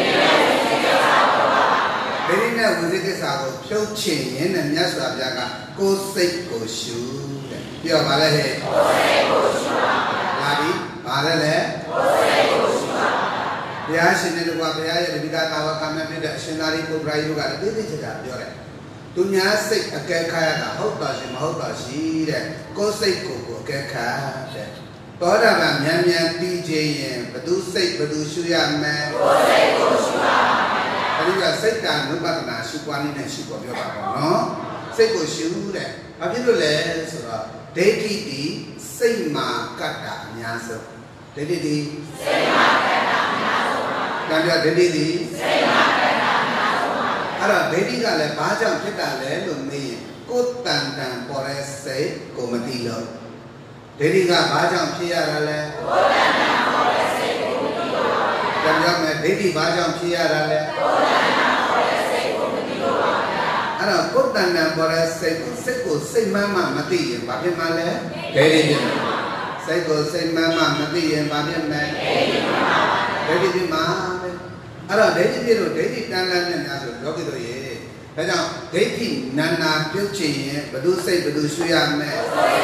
ဗေဒိနဲ့ဝိသေကိစ္စကိုဖြုတ်ချင်ရင်နဲ့မြတ်စွာဘုရားကကိုယ်စိတ်ကိုရှုတဲ့ပြောပါလေဟဲ့ကိုယ်စိတ်ကိုရှုပါလာပြီပါလဲလေကိုယ်စိတ်ကိုရှုပါဘုရားရှင်နဲ့တို့ကဘုရားရဲ့တပိကတာဝကမြတ်ဖြစ်တဲ့အရှင်သာရိပုတ္တရာကြီးတို့ကလည်းသိသိချာချာပြောတယ်သူများစိတ်အကဲခတ်ရတာဟုတ်ပါရှင်မဟုတ်ပါရှိတဲ့ကိုယ်စိတ်ကိုကိုအကဲခတ်တဲ့သောတာပန်မြန်မြန်ပြီးခြင်းရင်ဘသူစိတ်ဘသူရှုရမယ်ကိုယ်စိတ်ကိုရှုပါအဲဒီကစိတ်တ ानु ပဒနာရှုပွားနည်းနဲ့ရှုပေါ်ပြောပါတော့နော်စိတ်ကိုရှုတဲ့ဘာဖြစ်လို့လဲဆိုတော့ဒိဋ္ဌိဒီစိတ်မှာကတ္တာအများဆုံးဒိဋ္ဌိဒီစိတ်မှာကတ္တာအများဆုံးပါဒါပြဒိဋ္ဌိဒီစိတ်မှာကတ္တာအများဆုံးပါအဲ့တော့ဒိဋ္ဌိကလည်းဘာကြောင့်ဖြစ်တာလဲလို့မေးရင်ကိုယ်တန်တန်ပေါ်တဲ့စိတ်ကိုမသိလို့ဒိဋ္ဌိကဘာကြောင့်ဖြစ်ရတာလဲကိုယ်တန်တန်ပေါ်တဲ့စိတ်ကိုမသိလို့ပါဗျာဒါကြောင့်မဲ့ဒိဋ္ဌိဘာကြောင့်ဖြစ်ရတာလဲကိုယ်တန်တန်ပေါ်တဲ့စိတ်ကိုမသိလို့ပါဗျာအဲ့တော့ကိုယ်တန်တန်ပေါ်တဲ့စိတ်ကိုစိတ်ကိုစိတ်မှန်းမှမသိရင်ဘာဖြစ်မှလဲဒိဋ္ဌိဖြစ်မှာစိတ်ကိုစိတ်မှန်းမှမသိရင်ဘာဖြစ်မလဲဒိဋ္ဌိဖြစ်မှာပဲအဲ့တော့ဒိဋ္ဌိဖြစ်လို့ဒိဋ္ဌိတန်လန်းနဲ့များဆိုလောကီတို့ရေဒါကြောင့်ဒိဋ္ဌိနာနာပြုတ်ချင်ရင်ဘယ်သူစိတ်ဘယ်သူရှုရမလဲ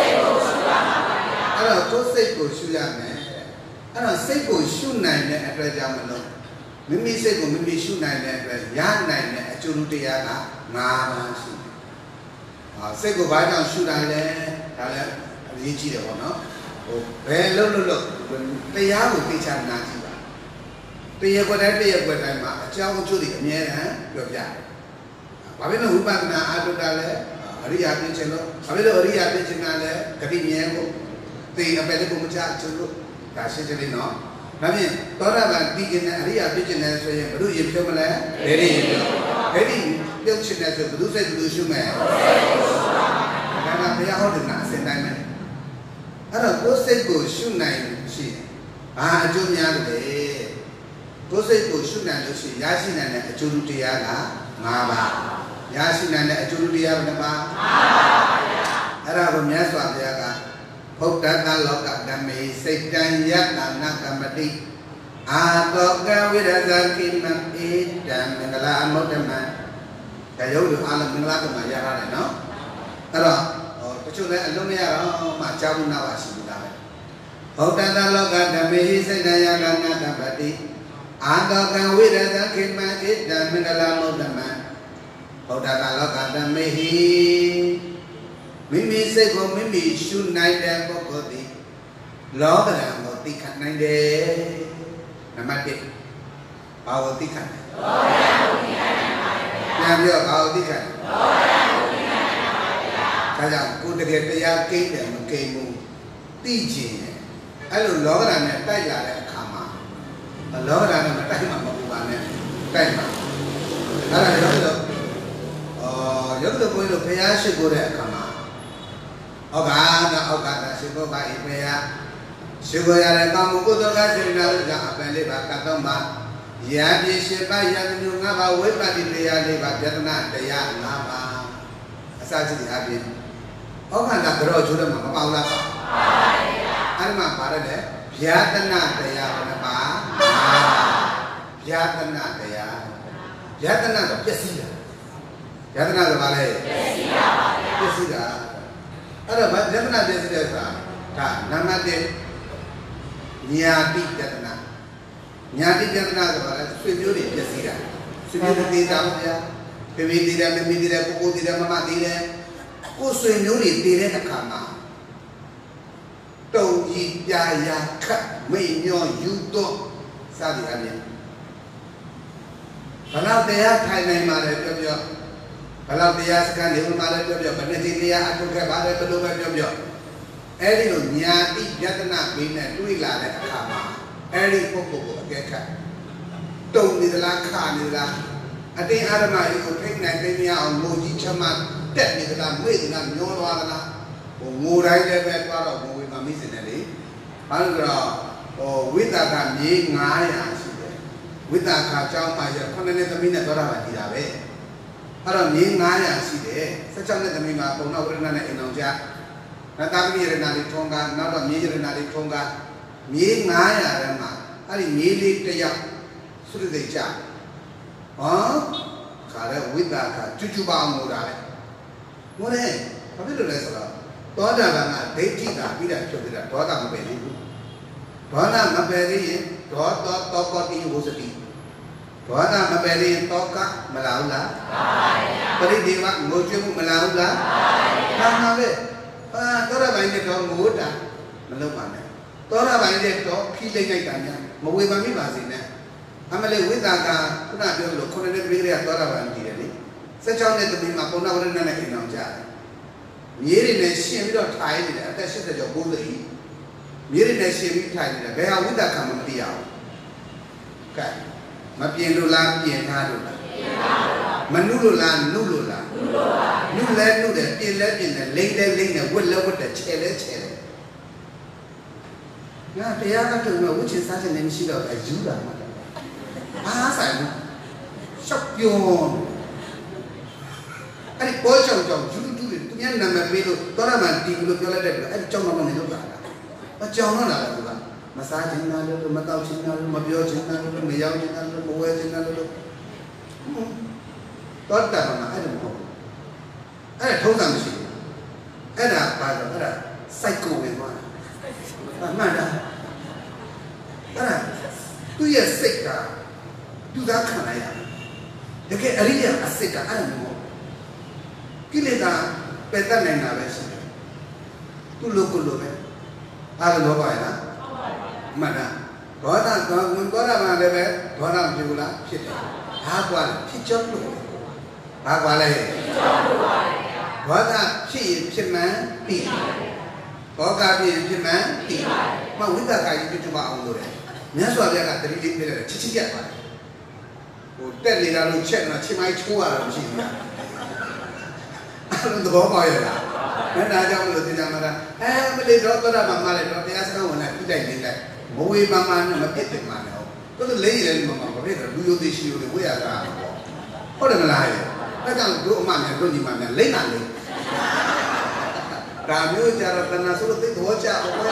အဲ့တော့ကိုယ်စိတ်ကိုရှုရမယ်အဲ့တော့စိတ်ကိုရှုနိုင်တဲ့အတွက်ကြောင့်မလို့မိမိစိတ်ကိုမိမိရှုနိုင်တဲ့အတွက်ရနိုင်တဲ့အကျိုးတရားက၅ပါးရှိတယ်။ဟာစိတ်ကိုဘာကြောင့်ရှုနိုင်လဲဒါလည်းအရေးကြီးတယ်ပေါ့နော်။ဟိုဘယ်လုံးလုံးလုံးတရားကိုသိချနာကြည့်ပါ။တရားကွက်တိုင်းတရားကွက်တိုင်းမှာအကြောင်းအကျိုးတွေအများအားပြောပြတယ်။ဘာဖြစ်လို့ဝိပဿနာအားထုတ်တာလဲအရိယာပြင်ခြင်းလို့ဘာဖြစ်လို့အရိယာပြင်ခြင်းကလည်းဂတိမြဲကိုသိအပယ်လေးကိုမချအကျိုးလို့ဒါရှင်းရှင်းလေးနော်။ဒါဖြင့်သောတာပန်တည်ခြင်းနဲ့အရိယာပြင်ခြင်းနဲ့ဆိုရင်ဘုရုရင်ဖြုတ်မလဲဒိဋ္ဌိရင်ဖြုတ်ဒိဋ္ဌိပြုတ်ခြင်းနဲ့ဆိုဘုရုစိတ်ဘုရုရှုမယ်ဒါကဘုရားဟောတယ်နာအစဉ်တိုင်းပဲအဲ့တော့ကိုယ်စိတ်ကိုရှုနိုင်ရှိဘာအကျိုးများလဲကိုယ်စိတ်ကိုရှုနိုင်လို့ရှိရင်ရရှိနိုင်တဲ့အကျိုးတရားက၅ပါးရရှိနိုင်တဲ့အကျိုးတရားဘယ်နှပါး၅ပါးအဲ့ဒါကိုမြတ်စွာဘုရားကဘုဒ္ဓတလောကဓမ္မေစိတ်တံယတနာကမတိအာတောကဝိရဇကိမံဧတံမင်္ဂလာအမုဒ္ဓမံဒါရုပ်လူအားလုံးမင်္ဂလာကမှရရတယ်နော်အဲ့တော့တချို့လည်းအလုံးမရတော့မှကြာဘူးနာပါရှိဘူးလားပဲဘုဒ္ဓတလောကဓမ္မေစိတ်တံယတနာကမတိအာတောကဝိရဇကိမံဧတံမင်္ဂလာအမုဒ္ဓမံဘုဒ္ဓတလောကဓမ္မေဟိမိမိစိတ်ကိုမိမိရှုနိုင်တဲ့ပုဂ္ဂိုလ်သည်လောကဓာတ်ကိုသိခံနိုင်တယ်နံပါတ်တစ်ဘာကိုသိခံလဲလောကဓာတ်ကိုသိခံနိုင်ပါဗျာပြန်ပြောဘာကိုသိခံလဲလောကဓာတ်ကိုသိခံနိုင်ပါဗျာဒါကြောင့်ကိုယ်တကယ်တရားကိန်းတယ်မကိန်းဘူးသိခြင်းအဲ့လိုလောကဓာတ်နဲ့တိုက်လာတဲ့အခါမှာလောကဓာတ်နဲ့မတိုက်မှမဟုတ်ပါနဲ့တိုက်မှာအဲ့ဒါလည်းတော့အော်ရုပ်တော်ဘုန်းကြီးတို့ဘုရားရှိခိုးတဲ့အခါမှာဩဃာနာဩဃာနာရှိခိုးပါ၏ဘုရားရှိခိုးရတဲ့ကောင်းမှုကုသိုလ်ကစေနာလို့ကြောင့်အပယ်လေးပါကတ်တော့မှာယံပြည့်ရှင်ပါယံမျိုးငါးပါးဝိပဿနာတရားလေးပါပြဒနာတရားငါးပါးအစရှိတဲ့အပြင်ဩဃာနာကြောချိုးတယ်မှာမပေါလားပါပါပါအဲ့မှာပါတယ်လေဗျာဒနာတရားဘယ်နှပါဗျာဒနာတရားဗျာဒနာဆိုပျက်စီးတာဗျာဒနာဆိုပါလေပျက်စီးတာပါဗျာပျက်စီးတာအဲ့တော့ဗျာဒနာပျက်စီးတဲ့ဆိုတာဒါနံပါတ်တစ်ညာတိဗျာဒနာညာတိဗျာဒနာဆိုတာလေဆွေမျိုးတွေပျက်စီးတာဆွေမျိုးတွေတည်တာပါဗျာဖေဖေတည်တယ်မမီတည်တယ်ကိုကိုတည်တယ်မမတည်တယ်ကိုဆွေမျိုးတွေတည်တဲ့အခါမှာတုံကြီးပြာရာခတ်မိညောယူတော့စသည်အပြင်ဘလောက်တရားထိုင်နိုင်မှာလဲပြောပြောဘလောက်တရားစကန်နေမှာလဲပြောပြောဘယ်နှစ်စီတရားအထုခဲ့ပါလဲဘယ်လိုပဲပြောပြောအဲ့ဒီလိုညာတိယတနာဘေးနဲ့တွေးလာတဲ့အခါမှာအဲ့ဒီပုဂ္ဂိုလ်ကိုအကဲခတ်တုံနေသလားခါနေသလားအတင်းအာရမကြီးကိုထိတ်နိုင်သိမရအောင်ငိုကြီးချမ်းမတက်နေသလားမေ့သလားမျောသွားသလားဟိုငိုတိုင်းလည်းပဲသွားတော့ငိုဝင်မှမိစင်တယ်လေဘာလို့ဆိုတော့ဟိုဝိသကမြေငါးရာရှိတယ်ဝိသကကျောင်းမှာရခုနှစ်နှစ်သမီးနဲ့သွားတာပါဒီတာပဲအဲ့တော့မြေငါးရာရှိတယ်၁၆နှစ်သမီးမှာပုံတော့ဝိရဏနဲ့အိမ်အောင်ကြနတ်သားသမီးရဏလေးထုံးကနောက်တော့မြေရဏလေးထုံးကမြေငါးရာထဲမှာအဲ့ဒီမြေလေးတစ်ယောက်သုရသိကြဟောခါတဲ့ဝိသကကျွတ်ကျွပါအောင်လို့တာလေဟိုလေဘာဖြစ်လို့လဲဆိုတော့သောတာပန်ကဒိဋ္ဌိတာပြီးတာဖြစ်ပြီးတာဒေါသမပယ်သေးဘူးဒေါသမပယ်သေးရင်ဒေါသောတောကတိဝုစတိဒေါသမပယ်သေးရင်တောကမလာဘူးလားပရိဒေဝငိုကြွမှုမလာဘူးလားမှန်ပါပဲအာသောတာပန်နဲ့တော့ငိုတာမလုပ်ပါနဲ့သောတာပန်နဲ့တော့ဖိလိမ့်လိုက်တာညာမဝေဖန်မိပါစေနဲ့အမလေးဝိသကခုနပြောလို့ခုနှစ်နှစ်ပြည်တွေကသောတာပန်ကြည့်တယ်လေ၁၆နှစ်သမီးမှာပုံနာဝရဏနဲ့အိမ်အောင်ကြတယ်မြေတွေနဲ့ရှင်ပြီးတော့ထိုင်နေတယ်အသက်၈၀ကျော်၉၀ကြီးမြေတွေနဲ့ရှင်ပြီးထိုင်နေတယ်ဘယ်ဟာဝိသကမှမသိရဘူးကဲမပြင်းလို့လားပြင်ထားလို့လားပြင်ထားလို့မနုလို့လားနုလို့လားနုလို့ပါနုလဲနုတယ်ပြင်လဲပြင်တယ်လိမ့်လဲလိမ့်တယ်ဝတ်လဲဝတ်တယ်ခြေလဲခြေတယ်ငါတရားကတော့ဝှချင်စားချင်နေမရှိတော့အယူတာမှာအားဆိုင်ဘူးရှောက်ပြုံးအဲ့ဒီပေါ်ကြောင်ကြောင်ယူတူတူတွေသူများနာမည်ပေးလို့တော်ရမှန်တီးလို့ပြောလိုက်တဲ့အဲ့ဒီကြောင်တော့နေလို့ပါလားမကြောင်တော့လားသူကမစားချင်တာလို့မတောက်ချင်တာလို့မပြောချင်တာလို့မရောက်ချင်တာလို့မဝဲချင်တာလို့တော်တာကအဲ့ဒါမဟုတ်ဘူးအဲ့ဒါထုံးစံမရှိဘူးအဲ့ဒါဘာလို့အဲ့ဒါစိုက်ကိုဝင်သွားတာအမှန်လားအဲ့ဒါသူရဲ့စိတ်ကသူသားခံလိုက်ရတယ်တကယ်အရိယာအစစ်ကအဲ့ဒါမဟုတ်ကိလေသာပယ်တတ်နိုင်တာပဲရှိတယ်သူ့လိုကိုလိုပဲအားလုံးတော့ပါရဲ့လားမှန်လားဒေါသကောဝင်ကောတာမှလည်းပဲဒေါသမဖြစ်ဘူးလားဖြစ်တယ်ဘာကွာလဲဖြစ်ကြောလို့ဘာကွာလဲဖြစ်ကြောလို့ပါဗျာဒေါသဖြစ်ရင်ဖြစ်မှန်ပြီးဘောကဖြစ်ရင်ဖြစ်မှန်ပြီးမဝိသကာကြီးပြတ်ပါအောင်လို့တယ်မြတ်စွာဘုရားကတတိလေးပြတယ်ချစ်ချစ်ကြပါတယ်ဟိုတက်နေတာလို့ချက်နေတာချင်းမိုင်းချိုးရတာမရှိဘူးလားအဲ့လိုသဘောပေါက်ရလားမနာကြောင့်မလို့သင်္ကြန်မှာအဲမလေးတော့တော်တာမှမလဲတော့တရားစကားဝင်လိုက်ပြလိုက်နေလိုက်မဝေမမနဲ့မပြစ်တင်မှလည်းဟုတ်သူလေးရည်လည်းမမဘာဖြစ်လဲလူယိုသေးရှိယိုတွေဝေရတာဟုတ်တယ်မလားရဲ့အဲ့ကြောင့်တို့အမများတို့ညီမများလိမ့်တာလေဒါမျိုးကြတော့တဏှာဆိုလို့သိသဘောကျအောင်ပဲ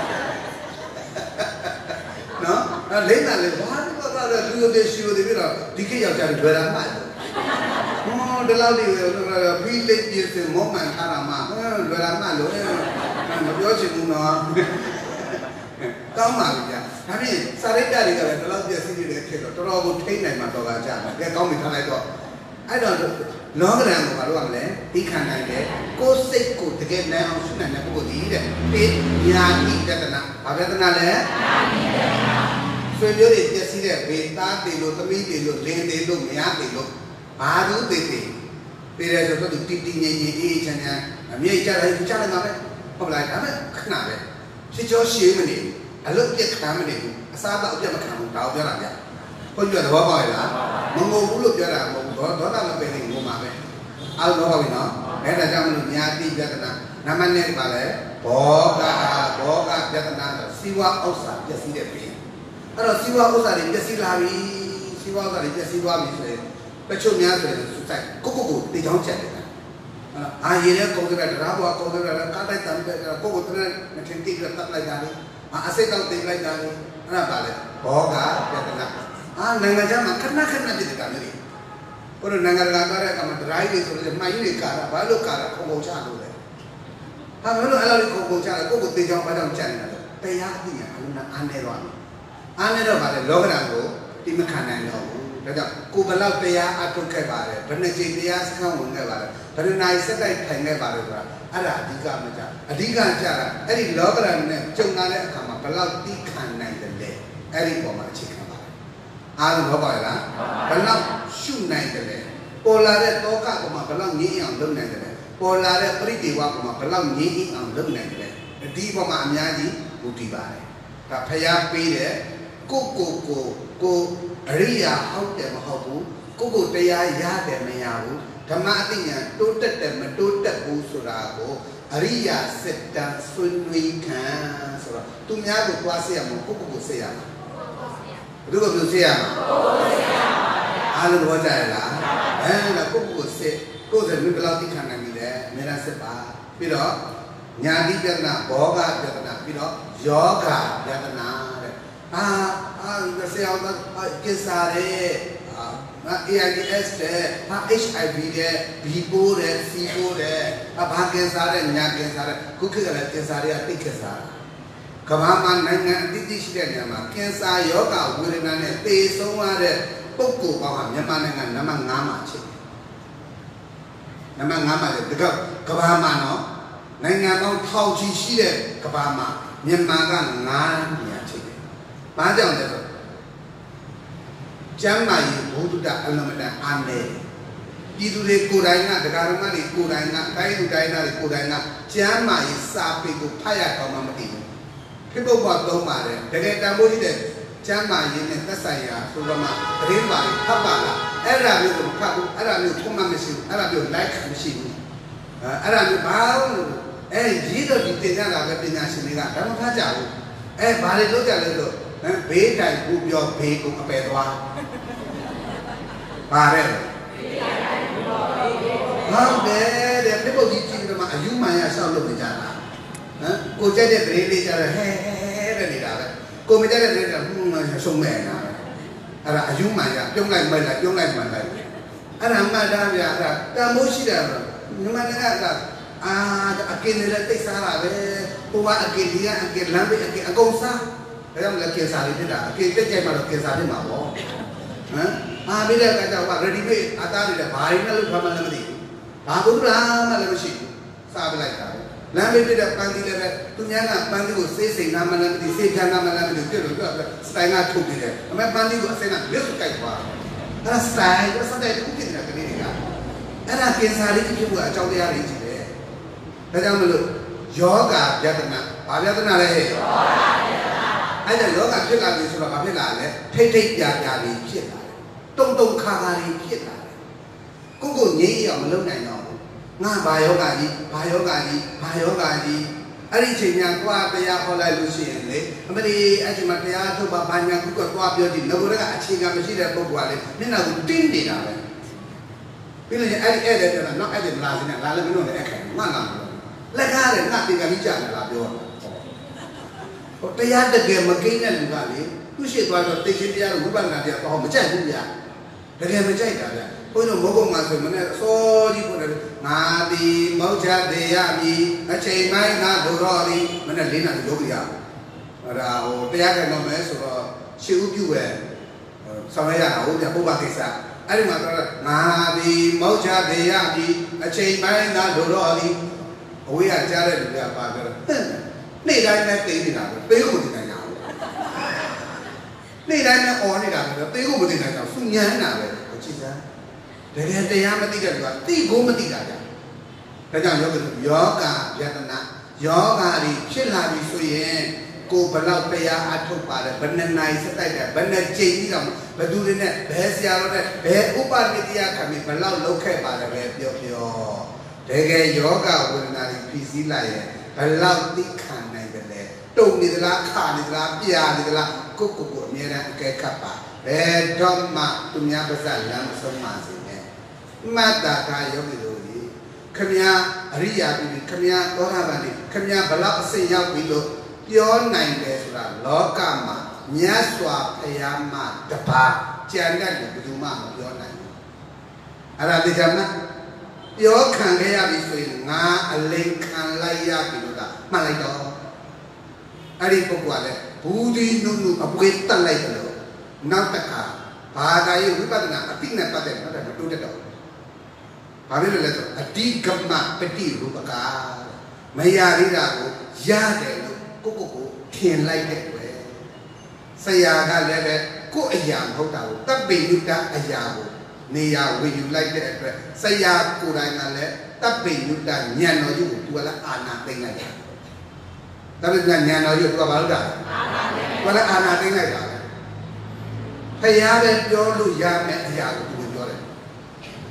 နော်အဲ့လိမ့်တာလေဘာလို့ကတော့လူယိုသေးရှိယိုတွေပြီးတော့ဒီခေတ်ယောက်ျားတွေတွေ့တာမှတ်ဟောဒီလောက်ဒီဖီလိပ်ပြည့်စင်မောမှန်ထားတာမှလွယ်တာမှလို့မပြောချင်ဘူးနော်ကောင်းပါပြီဗျာဒါဖြင့်စာရိတ္တတွေကလည်းဒီလောက်ပြည့်စည်နေတဲ့ခေတ်တော့တော်တော်ကိုထိန်းနိုင်မှာတော့ကြမှာကဲကောင်းပြီထားလိုက်တော့အဲ့တော့လောကရန်ကိုဘာလို့ရမလဲဒီခံနိုင်တယ်ကိုယ်စိတ်ကိုတကယ်နိုင်အောင်ရှုနိုင်တဲ့ပုဂ္ဂိုလ်ဒီတဲ့ပိညာတိတတနာဘာပြဒနာလဲညာတိတတနာဆွေမျိုးတွေပြည့်စည်တဲ့ဘေသားတွေလို့သမီးတွေလို့လင်းတွေလို့မယားတွေလို့ဘာလို့သိသိပြေတယ်ဆိုတော့သူတီတီငင်ငင်အေးချမ်းချမ်းအမြဲကြတယ်ကြားတယ်မှာပဲဟုတ်လားဒါမဲ့ခဏပဲဖြစ်ချောရှည်မနေအလုတ်ပြက်ခံမနေဘူးအစားတော့အပြက်မခံဘူးဒါကိုပြောတာဗျခွင့်ပြသဘောပေါက်ရလားမငုံဘူးလို့ပြောတာမဟုတ်ဘူးဒေါဒေါသမပယ်နေငုံပါပဲအားလုံးတော့ပြီနော်အဲ့ဒါကြောင့်မလို့ညာတိပြဒနာနမနဲ့ပါလဲဘောကဘောကပြဒနာဆိုစီဝဥစ္စာပျက်စီးတဲ့ပြင်အဲ့တော့စီဝဥစ္စာတွေပျက်စီးလာပြီစီဝဥစ္စာတွေပျက်စီးသွားပြီဆိုရင်တချို့များဆိုရင်စိုက်ကိုကိုကိုတေချောင်းချက်တယ်အာရည်နဲ့ကုန်တဲ့တရားဘောကုန်တဲ့ကားတိုက်တမ်းတဲ့ကိုကိုတဲ့မထင်တိကတတ်လိုက်တာလေအစိတ်တော့တင်လိုက်တာလေအဲ့ဒါပါလေဘောကပြဒနာအာနိုင်ငံခြားမှာခဏခဏဖြစ်တဲ့ကံလေးဘုရားနိုင်ငံကကားတဲ့ကမှာဒရိုင်းတွေဆိုလို့မှိုင်းတွေကာတာဘာလို့ကာတာခုံခုံချလို့လဲဟာဘယ်လိုအဲ့လိုခုံခုံချလဲကိုကိုတေချောင်းဘာကြောင့်ချက်နေတာလဲတရားအသိဉာဏ်အလုံးနဲ့အားနေတော့အားနေတော့ပါလေလောကဓာတ်ကိုတိမခံနိုင်တော့ဘူးဒါကြောင့်ကိုဘလောက်တရားအထုတ်ခဲ့ပါတယ်ဘယ်နှချိန်တရားစခန်းဝင်ခဲ့ပါတယ်ဘယ်နှနိုင်စက်တိုက်ထိုင်ခဲ့ပါတယ်ဆိုတာအဲ့ဒါအဓိကမကြအဓိကကြတာအဲ့ဒီလောကရန်နဲ့ကြုံလာတဲ့အခါမှာဘလောက်တိခံနိုင်တယ်လဲအဲ့ဒီပေါ်မှာအခြေခံပါတယ်အားလုံးဟုတ်ပါလားဘလောက်ရှုနိုင်တယ်လဲပေါ်လာတဲ့တောကပေါ်မှာဘလောက်ငြိမ်းအောင်လုပ်နိုင်တယ်လဲပေါ်လာတဲ့ပရိဒေဝပေါ်မှာဘလောက်ငြိမ်းအောင်လုပ်နိုင်တယ်လဲဒီပေါ်မှာအများကြီးဘူတည်ပါတယ်ဒါဖျားပေးတဲ့ကိုကိုကိုကိုအရိယာဟုတ်တယ်မဟုတ်ဘူးကိုကိုတရားရတယ်မရဘူးဓမ္မအသိဉာဏ်တိုးတက်တယ်မတိုးတက်ဘူးဆိုတာကိုအရိယာစက်တန်ဆွေးနွေးခံဆိုတော့သူများကိုတွားစေရမှာကိုကိုကိုစေရမှာဘယ်သူကပြောစေရမှာအားလုံးတော့ကြားရလားအဲဒါကိုကိုကိုစေကိုယ်စမြဘလောက်သိခံနိုင်ပြီလဲအများစက်ပါပြီးတော့ညာတိပြဒနာဘောဂပြဒနာပြီးတော့ယောဂပြဒနာတဲ့အာအာဆရာကကိစ္စရဲအာ A I D S တဲ့ဟာ H I V တဲ့ B ပိုးတဲ့ C ပိုးတဲ့အဘာကင်ဆာတဲ့ညာကင်ဆာတဲ့ခုခေတ်ကလည်းကင်ဆာတွေကတိတ်ခက်စားကမ္ဘာမှာနိုင်ငံအသီးသီးရှိတဲ့နေရာမှာကင်ဆာယောဂဝေဒနာနဲ့သေဆုံးရတဲ့ပုဂ္ဂိုလ်ပေါင်းဟာမြန်မာနိုင်ငံနံပါတ်၅မှာရှိတယ်နံပါတ်၅မှာလေတကကမ္ဘာမှာနော်နိုင်ငံပေါင်းထောင်ချီရှိတဲ့ကမ္ဘာမှာမြန်မာက၅နေရာရှိတယ်။ဘာကြောင့်လဲဆိုကျမ်းမာရေးဘုဒ္ဓအလမတန်အားနေပြည်သူတွေကိုယ်တိုင်ကတရားဓမ္မတွေကိုယ်တိုင်ကတိုင်းလူတိုင်းသားတွေကိုယ်တိုင်ကကျမ်းမာရေးစာပေကိုဖတ်ရတော့မှမသိဘူး။ဖြစ်ဖို့ပေါ်သုံးပါတယ်တကယ်တန်ဖိုးရှိတဲ့ကျမ်းမာရေးနဲ့သက်ဆိုင်ရာဆိုတော့မှသတင်းပါဖတ်ပါလားအဲ့ဒါမျိုးကိုဖတ်ဘူးအဲ့ဒါမျိုးထုံးမှမရှိဘူးအဲ့ဒါမျိုး like မရှိဘူးအဲ့ဒါမျိုးဘာလို့အဲရေးတော့ဒီတင်ကြတာပဲပညာရှင်တွေကဒါမှမဖတ်ကြဘူးအဲဘာတွေလုပ်ကြလဲဆိုတော့ဘေးတိုင်ကိုပြောဘေးကိုအပယ်သွားပါတယ်ဟုတ်တယ်တဲ့ပြပုတ်ကြီးကြည့်ပြီးတော့မှအယူမှန်ရဆောက်လုပ်နေကြတာဟမ်ကိုကြက်တဲ့သတင်းလေးကြတော့ဟဲဟဲတဲ့နေတာပဲကိုမကြက်တဲ့သတင်းကဟွန်းဆုံးမဲ့နာပဲအဲ့ဒါအယူမှန်ရပြုံးလိုက်မိုက်လိုက်ပြုံးလိုက်မှန်လိုက်အဲ့ဒါမှတ်သားပြအဲ့ဒါတန်မိုးရှိတယ်မြန်မာနိုင်ငံကအာအကင်းနဲ့တိတ်စားတာပဲဟိုကအကင်းကြီးကအကင်းလမ်းပဲအကင်းအကုန်စားဒါကြောင့်လည်းကင်ဆာလေးဖြစ်တာအကင်းတက်ကြိုက်မှတော့ကင်ဆာဖြစ်မှာပေါ့ဟမ်အာပြီးတဲ့အခါကျတော့ ready made အသားတွေလည်းဘာရင်းနဲ့လို့ဖမ်းမှလည်းမသိဘူးဘာဘူးလားမှလည်းမရှိဘူးစားပလိုက်တာပဲလမ်းဘေးပြတဲ့ပန်းသီးလည်းပဲသူများကပန်းသီးကိုစေးစိမ်နာမှလည်းမသိစေးချမ်းနာမှလည်းမသိပြလို့ပြောတယ်စတိုင်ကထုတ်နေတယ်အမေပန်းသီးကိုအစင်းကလွတ်ကြိုက်သွားအဲ့ဒါစတိုင်ကစတိုင်ထုတ်နေတာကလေးတွေကအဲ့ဒါကင်ဆာလေးဖြစ်ဖို့အကြောင်းတရားတွေကြီးတယ်ဒါကြောင့်မလို့ယောဂပြဒနာဘာပြဒနာလဲယောဂပြဒနာအဲ့ဒါယောဂဖြစ်လာပြီဆိုတော့ဘာဖြစ်လာလဲထိတ်ထိတ်ပြပြလေးဖြစ်လာတယ်တုံတုံခါခါလေးဖြစ်လာတယ်ကိုကိုငြိမ်းအောင်မလုပ်နိုင်တော့ဘူးငါဘာယောဂကြီးဘာယောဂကြီးဘာယောဂကြီးအဲ့ဒီချိန်ညာသွားတရားဟောလိုက်လို့ရှိရင်လေအမဒီအဲ့ဒီမှာတရားထုတ်ပါဘာညာခုကသွားပြောကြည့်ငါတို့ကအခြေခံမရှိတဲ့ပုဂ္ဂိုလ်ကလေမျက်နှာကိုတင်းနေတာပဲပြီးလို့အဲ့ဒီအဲ့တဲ့တော့နောက်အဲ့ဒီမလာစင်းနဲ့လာလည်းမလို့လည်းအခက်ငါငါလက်ကားတယ်ငါတင်ကလေးကြာလာပြောတာဟိုတရားတကယ်မကိန်းတဲ့လူကလေသူ့ရှိသွားတော့သိချင်းတရားကိုဝိပဿနာတရားတော့မကြိုက်ဘူးဗျာတကယ်မကြိုက်တာဗျာဘုန်းကြီးတို့မောကုံမှာဆိုမနဲ့အစောကြီးပို့တယ်ငါဒီမောချသေးရမည်အချိန်ပိုင်းငါတို့တော်ဒီမနဲ့လေးနာယောဂီရအဲ့ဒါဟိုတရားကြတော့မယ်ဆိုတော့ရှေ့ဥပြုပဲဆောင်ရရတာဟုတ်ဗျာပုဗ္ဗကိစ္စအဲ့ဒီမှာတော့ငါဒီမောချသေးရမည်အချိန်ပိုင်းငါတို့တော်ဒီအဝေးကကြားတဲ့လူတွေကပါကြတော့နေ့တိုင်းနဲ့သိနေတာပဲသိဖို့မသိနိုင်ကြဘူးနေ့တိုင်းနဲ့អော်နေတာပဲသိဖို့မသိနိုင်ကြဘူးသူညံနေတာပဲကြည့်စမ်းတကယ်တရားမသိတဲ့လူကသိကိုမသိတာကြဒါကြောင့်ယောဂယောဂယတနာယောဂါတွေဖြစ်လာပြီဆိုရင်ကိုဘလောက်တရားအထုတ်ပါတယ်ဘယ်နှစ်နိုင်စတိုက်တယ်ဘယ်နှစ်ချိန်ပြီးတော့ဘယ်သူတွေနဲ့ဘယ်ဆရာတော်နဲ့ဘယ်ဥပနိတရားခံပြီးဘလောက်လောက်ခဲ့ပါတယ်ပဲပြောပြောတကယ်ယောဂဝေဒနာတွေဖြစ်စည်းလိုက်ရင်ဘလောက်သိခံနိုင်တယ်လဲတုံနေသလားခါနေသလားပြာနေသလားကိုကိုကိုအမြဲတမ်းအကဲခတ်ပါဘယ်တော့မှသူများပါးစပ်လမ်းမဆုံးပါစေနဲ့မတ္တကာယောဂီတို့ဒီခမညာအရိယာပြည်ခမညာသောတာပန်ဒီခမညာဘလောက်အစိမ်ရောက်ပြီလို့ပြောနိုင်တယ်ဆိုတာလောကမှာမြတ်စွာဘုရားမှတပါးကြံတဲ့လူဘယ်သူမှမပြောနိုင်ဘူးအဲ့ဒါတရားမှပြောခံခဲ့ရပြီဆိုရင်ငါအလိန်ခံလိုက်ရပြီလို့ကမှတ်လိုက်တော့အဲ့ဒီပုဂ္ဂိုလ်ကလည်းဘူးဒီနုနုအပွေးတက်လိုက်တယ်လို့နောက်တစ်ခါဘာသာရေးဝိပဿနာအတိနဲ့ပတ်သက်တော့မတိုးတက်တော့ဘာဖြစ်လို့လဲဆိုအတိကမပฏิရူပကမရသေးတာကိုရတယ်လို့ကိုကိုကိုထင်လိုက်တဲ့ပဲဆရာကလည်းပဲကိုအရာမဟုတ်တာကိုတပ်ပိယုတအရာကိုနေရာဝေယူလိုက်တဲ့အတွက်ဆရာကိုယ်တိုင်ကလည်းတပ်ပိယုတညံတော်ကြီးကိုသူကလည်းအာနာသိမ့်လိုက်တာတပ်ပိယုတညံတော်ကြီးကိုသူကဘာလုပ်တာအာနာသိမ့်သူကလည်းအာနာသိမ့်လိုက်တာဖယားပဲပြောလို့ရမယ်အရာကိုသူပြောတယ်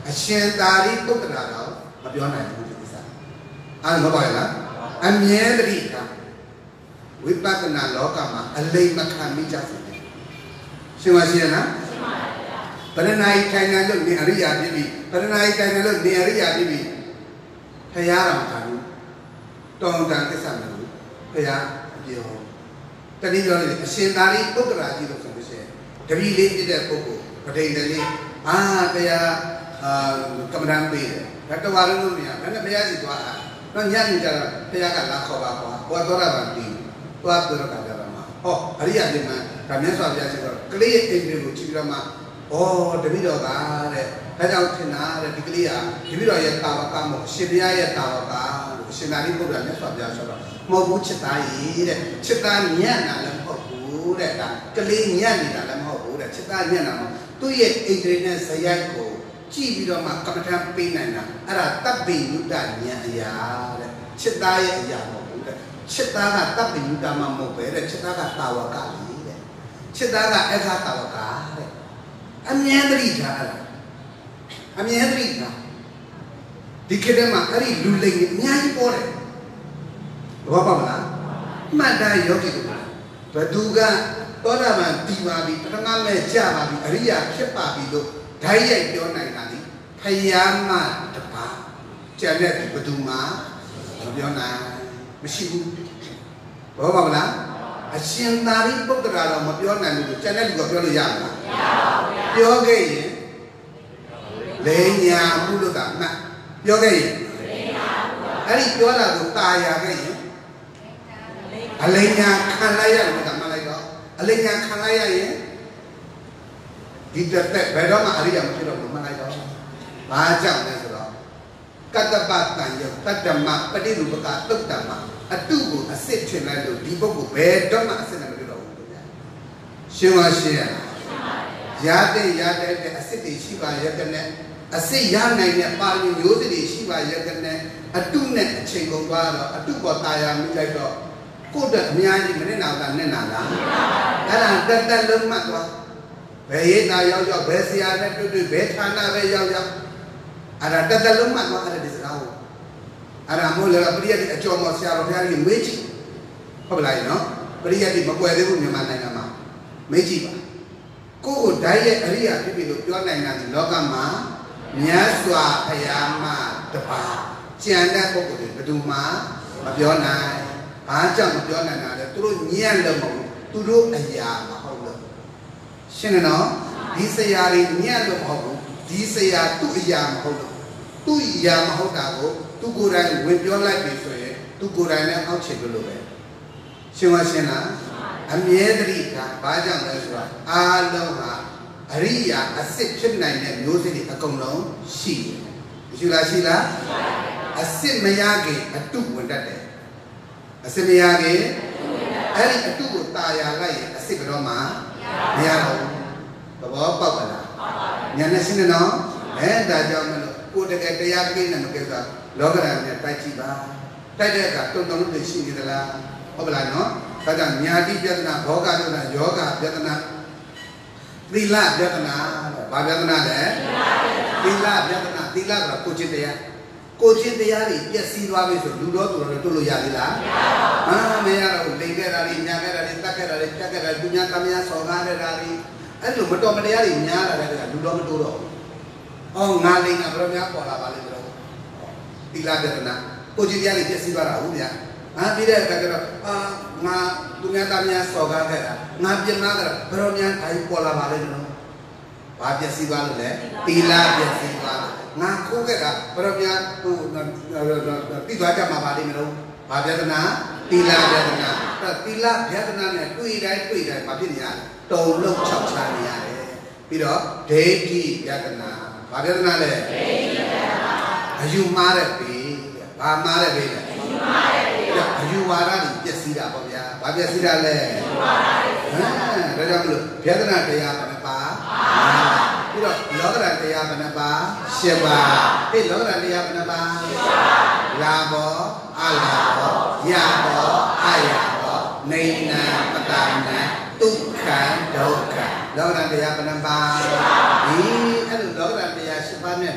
အရှင်သာရိပုတ္တရာတော့မပြောနိုင်ဘူးဒီကိစ္စအဲ့မပေါ်လားအမြဲတည်းကဝိပဿနာလောကမှာအလိမ္မခံမိကြစေတယ်ရှင်ပါရှင်လားပရဏာယထိုင်နေလို့နေအရိယာဖြစ်ပြီပရဏာယထိုင်နေလို့နေအရိယာဖြစ်ပြီဖရာတော်ကလည်းတောင်းတန်ကိစ္စမလို့ဖရာပြောတတိယပြောနေအရှင်သာရိပုတ္တရာကြီးလို့ဆိုလို့ရှိရင်တပည့်လေးပြတဲ့ပုဂ္ဂိုလ်ပဋိသန္ဓေလေးအာတရားအာကမ္မဋ္ဌာန်းပေးတယ်ဒါတဝါလုံးလို့မရဒါနဲ့ဘုရားစီသွားတာတော့ညနေကြတော့ဘုရားကလာခေါ်ပါကွာဟောတော်ရပါပြီသွားပြောတော့ကြတာမှာဟောအရိယာပြမှဒါမြတ်စွာဘုရားရှိတော့ကလေးရဲ့အိမ်တွေကိုကြည့်ပြီးတော့မှဩတပည့်တော်ကတဲ့ဒါကြောင့်ထင်တာတဲ့ဒီကလေးဟာတပည့်တော်ရဲ့တာဝကမို့ရှင်ဘုရားရဲ့တာဝကလို့အရှင်သာရိပုတ္တရာမြတ်စွာဘုရားဆိုတော့မဟုတ်ဘူးချစ်သားကြီးတဲ့ချစ်သားညံ့တာလည်းမဟုတ်ဘူးတဲ့ဒါကလေးညံ့နေတာလည်းမဟုတ်ဘူးတဲ့ချစ်သားညံ့တာမဟုတ်သူ့ရဲ့အိန္ဒြေနဲ့ဇယိုက်ကိုကြည့်ပြီးတော့မှကမ္မထံပေးနိုင်တာအဲ့ဒါတပ်ပိယုတဉာဏ်အရာတဲ့ချစ်သားရဲ့အရာမဟုတ်ဘူးတဲ့ချစ်သားကတပ်ပိယုတမှမဟုတ်ပဲတဲ့ချစ်သားကတာဝကလေးတဲ့ချစ်သားကအခါတာဝကတဲ့အမြဲတည်းထားအဲ့ဒါအမြဲတည်းထားဒီခေတ်ထဲမှာအဲ့ဒီလူလိမ်ကြီးအများကြီးပေါ်တယ်ဘောပါမလားမှတ်တိုင်းယောဂီတို့ဘသူကသောတာပန်တည်ပါပြီပထမမဲ့ကြပါပြီအရိယာဖြစ်ပါပြီလို့ဓာတ်ရိုက်ပြောနိုင်တာဒီဖယားမတပါကျန်တဲ့ဘသူမှမပြောနိုင်မရှိဘူးဘောပါမလားအရှင်သာရိပုတ္တရာတော့မပြောနိုင်ဘူးကျန်တဲ့လူကပြောလို့ရမလားမရပါဘူးပြောခဲ့ရင်လေညာမှုလို့ကမှတ်ပြောခဲ့ရင်လေညာမှုအဲ့ဒီပြောတာကိုတာယာခဲ့ရင်အလိညာခံလိုက်ရတယ်ကမှတ်လိုက်တော့အလိညာခံလိုက်ရရင်ဒီတက်တက်ဘယ်တော့မှအရိယာမဖြစ်တော့ဘူးမှတ်လိုက်တော့ဘာကြောင့်လဲဆိုတော့ကတ္တပတန်ယတတ္တမပฏิรูပကတုတ်တမအတုကိုအစစ်ထင်လိုက်လို့ဒီပုဂ္ဂိုလ်ဘယ်တော့မှအစစ်နဲ့မဖြစ်တော့ဘူးဗျာရှင်ပါရှင်ရတဲ့ရတဲ့အစစ်တွေရှိပါရဲ့တဲ့နဲ့အစစ်ရနိုင်တဲ့ပါဠိမျိုးတွေရှိပါရဲ့တဲ့နဲ့အတုနဲ့အချိန်ကုန်သွားတော့အတုပေါ်တာယာမိလိုက်တော့ကိုယ့်တက်အများကြီးမနဲ့နာတာနဲ့နာလားအဲ့ဒါတက်တက်လုံးမှတ်သွားဘယ်ရေးတာရောက်ရောက်ဘယ်ဆရာနဲ့တွေ့တွေ့ဘယ်ဌာနပဲရောက်ရောက်အဲ့ဒါတက်တက်လုံးမှတ်သွားအဲ့ဒါဒီစကားကိုအဲ့ဒါမို့လေပရိယတ်အကျော်မော်ဆရာတော်ဘုရားကြီးမေးကြည့်ဟုတ်ပါလားနော်ပရိယတ်မကွယ်သေးဘူးမြန်မာနိုင်ငံမှာမေးကြည့်ပါကိုယ့်ကိုဓာတ်ရဲ့အရိယာဖြစ်ပြီလို့ပြောနိုင်တာဒီလောကမှာမြတ်စွာဘုရားမှာတပါးကြံတဲ့ပုဂ္ဂိုလ်တွေဘယ်သူမှမပြောနိုင်ဘာကြောင့်မပြောနိုင်တာလဲသူတို့ညံ့လို့မဟုတ်သူတို့အရာမဟုတ်လို့ရှင်းတယ်နော်ဒီဆရာတွေညံ့လို့မဟုတ်ဘူးဒီဆရာသူ့အရာမဟုတ်လို့သူ့အရာမဟုတ်တာကိုသူကိုယ်တိုင်ဝင်ပြောလိုက်ပြီဆိုရင်သူကိုယ်တိုင်လည်းအောက်ချေလို့ပဲရှင်းပါရှင်းလားအမြဲတည်းကဘာကြောင့်လဲဆိုတော့အားလုံးဟာအရိယာအစစ်ဖြစ်နိုင်တဲ့မျိုးစေ့တွေအကုန်လုံးရှိတယ်ရှိလားရှိလားအစစ်မရခင်အတုဝင်တတ်တယ်အစစ်မရခင်အဲ့ဒီအတုကိုတာယာလိုက်ရင်အစစ်ကတော့မှမရတော့ဘူးသဘောပေါက်ပါလားဉာဏ်နဲ့ရှင်းနေတော့အဲဒါကြောင့်မလို့ကိုယ်တကယ်တရားကိနေမကိစ္စလောကဓာတ်နဲ့တိုက်ကြည့်ပါတိုက်တဲ့အခါတုံတုံလို့ရှိနေသလားဟုတ်ပါလားနော်ဒါကြောင့်ညာတိပြဿနာဘောဂပြဿနာယောဂပြဿနာသီလပြဿနာဘာပြဿနာလဲသီလပြဿနာသီလဆိုတာကိုချင်းတရားကိုချင်းတရားတွေပျက်စီးသွားပြီဆိုလူတော်သူတော်တွေတို့လို့ရသေးလားမရပါဘူးဟာမရတော့လိန်ခဲ့တာတွေညာခဲ့တာတွေတတ်ခဲ့တာတွေတက်ခဲ့တာတွေသူများတမယာဆော်ကားတဲ့တာတွေအဲ့လိုမတော်မတရားတွေများလာတဲ့ကလူတော်မတိုးတော့ဘူးအော်ငါလိန်ကဘယ်လိုများပေါ်လာပါလိမ့်မလို့သီလပြဿနာကိုချင်းတရားတွေပျက်စီးသွားတာဟုတ်ဗျာဟာပြီးတဲ့အခါကျတော့အာငါသူများသားများစော်ကားခဲ့တာငါပြင်လာတာဘယ်တော့များဒါကြီးပေါ်လာပါလဲနော်ဘာပျက်စီးသွားလို့လဲသီလပျက်စီးသွားငါခိုးခဲ့တာဘယ်တော့များဟိုတိသွားကြမှာပါလိမ့်မလို့ဘာပြဿနာသီလပြဿနာသီလပြဿနာနဲ့တွေ့တိုင်းတွေ့တိုင်းမဖြစ်နေရတုံလုံး၆ချနေရတယ်ပြီးတော့ဒိဋ္ဌိပြဿနာဘာပြဿနာလဲဒိဋ္ဌိပြဿနာအယူမှားတဲ့ပေဘာမှားတဲ့ပေလဲအယူမှားတဲ့ပေအယူဝါဒတွေပျက်စီးတာပေါ့ဗျာဘာပျက်စီးတာလဲအယူဝါဒတွေဟမ်ဒါကြောင့်မလို့ပြဿနာတရားဘယ်နှပါပြီးတော့လောကဓာတ်တရားဘယ်နှပါ၈ပါးဟေ့လောကဓာတ်တရားဘယ်နှပါ၈ပါးလာဘောအလာဘောယဘောအယဘောနေနံပတနံဒုက္ခဒုက္ခလောကဓာတ်တရားဘယ်နှပါ၈ပါးဒီအဲ့လိုလောကဓာတ်တရား၈ပါးနဲ့တ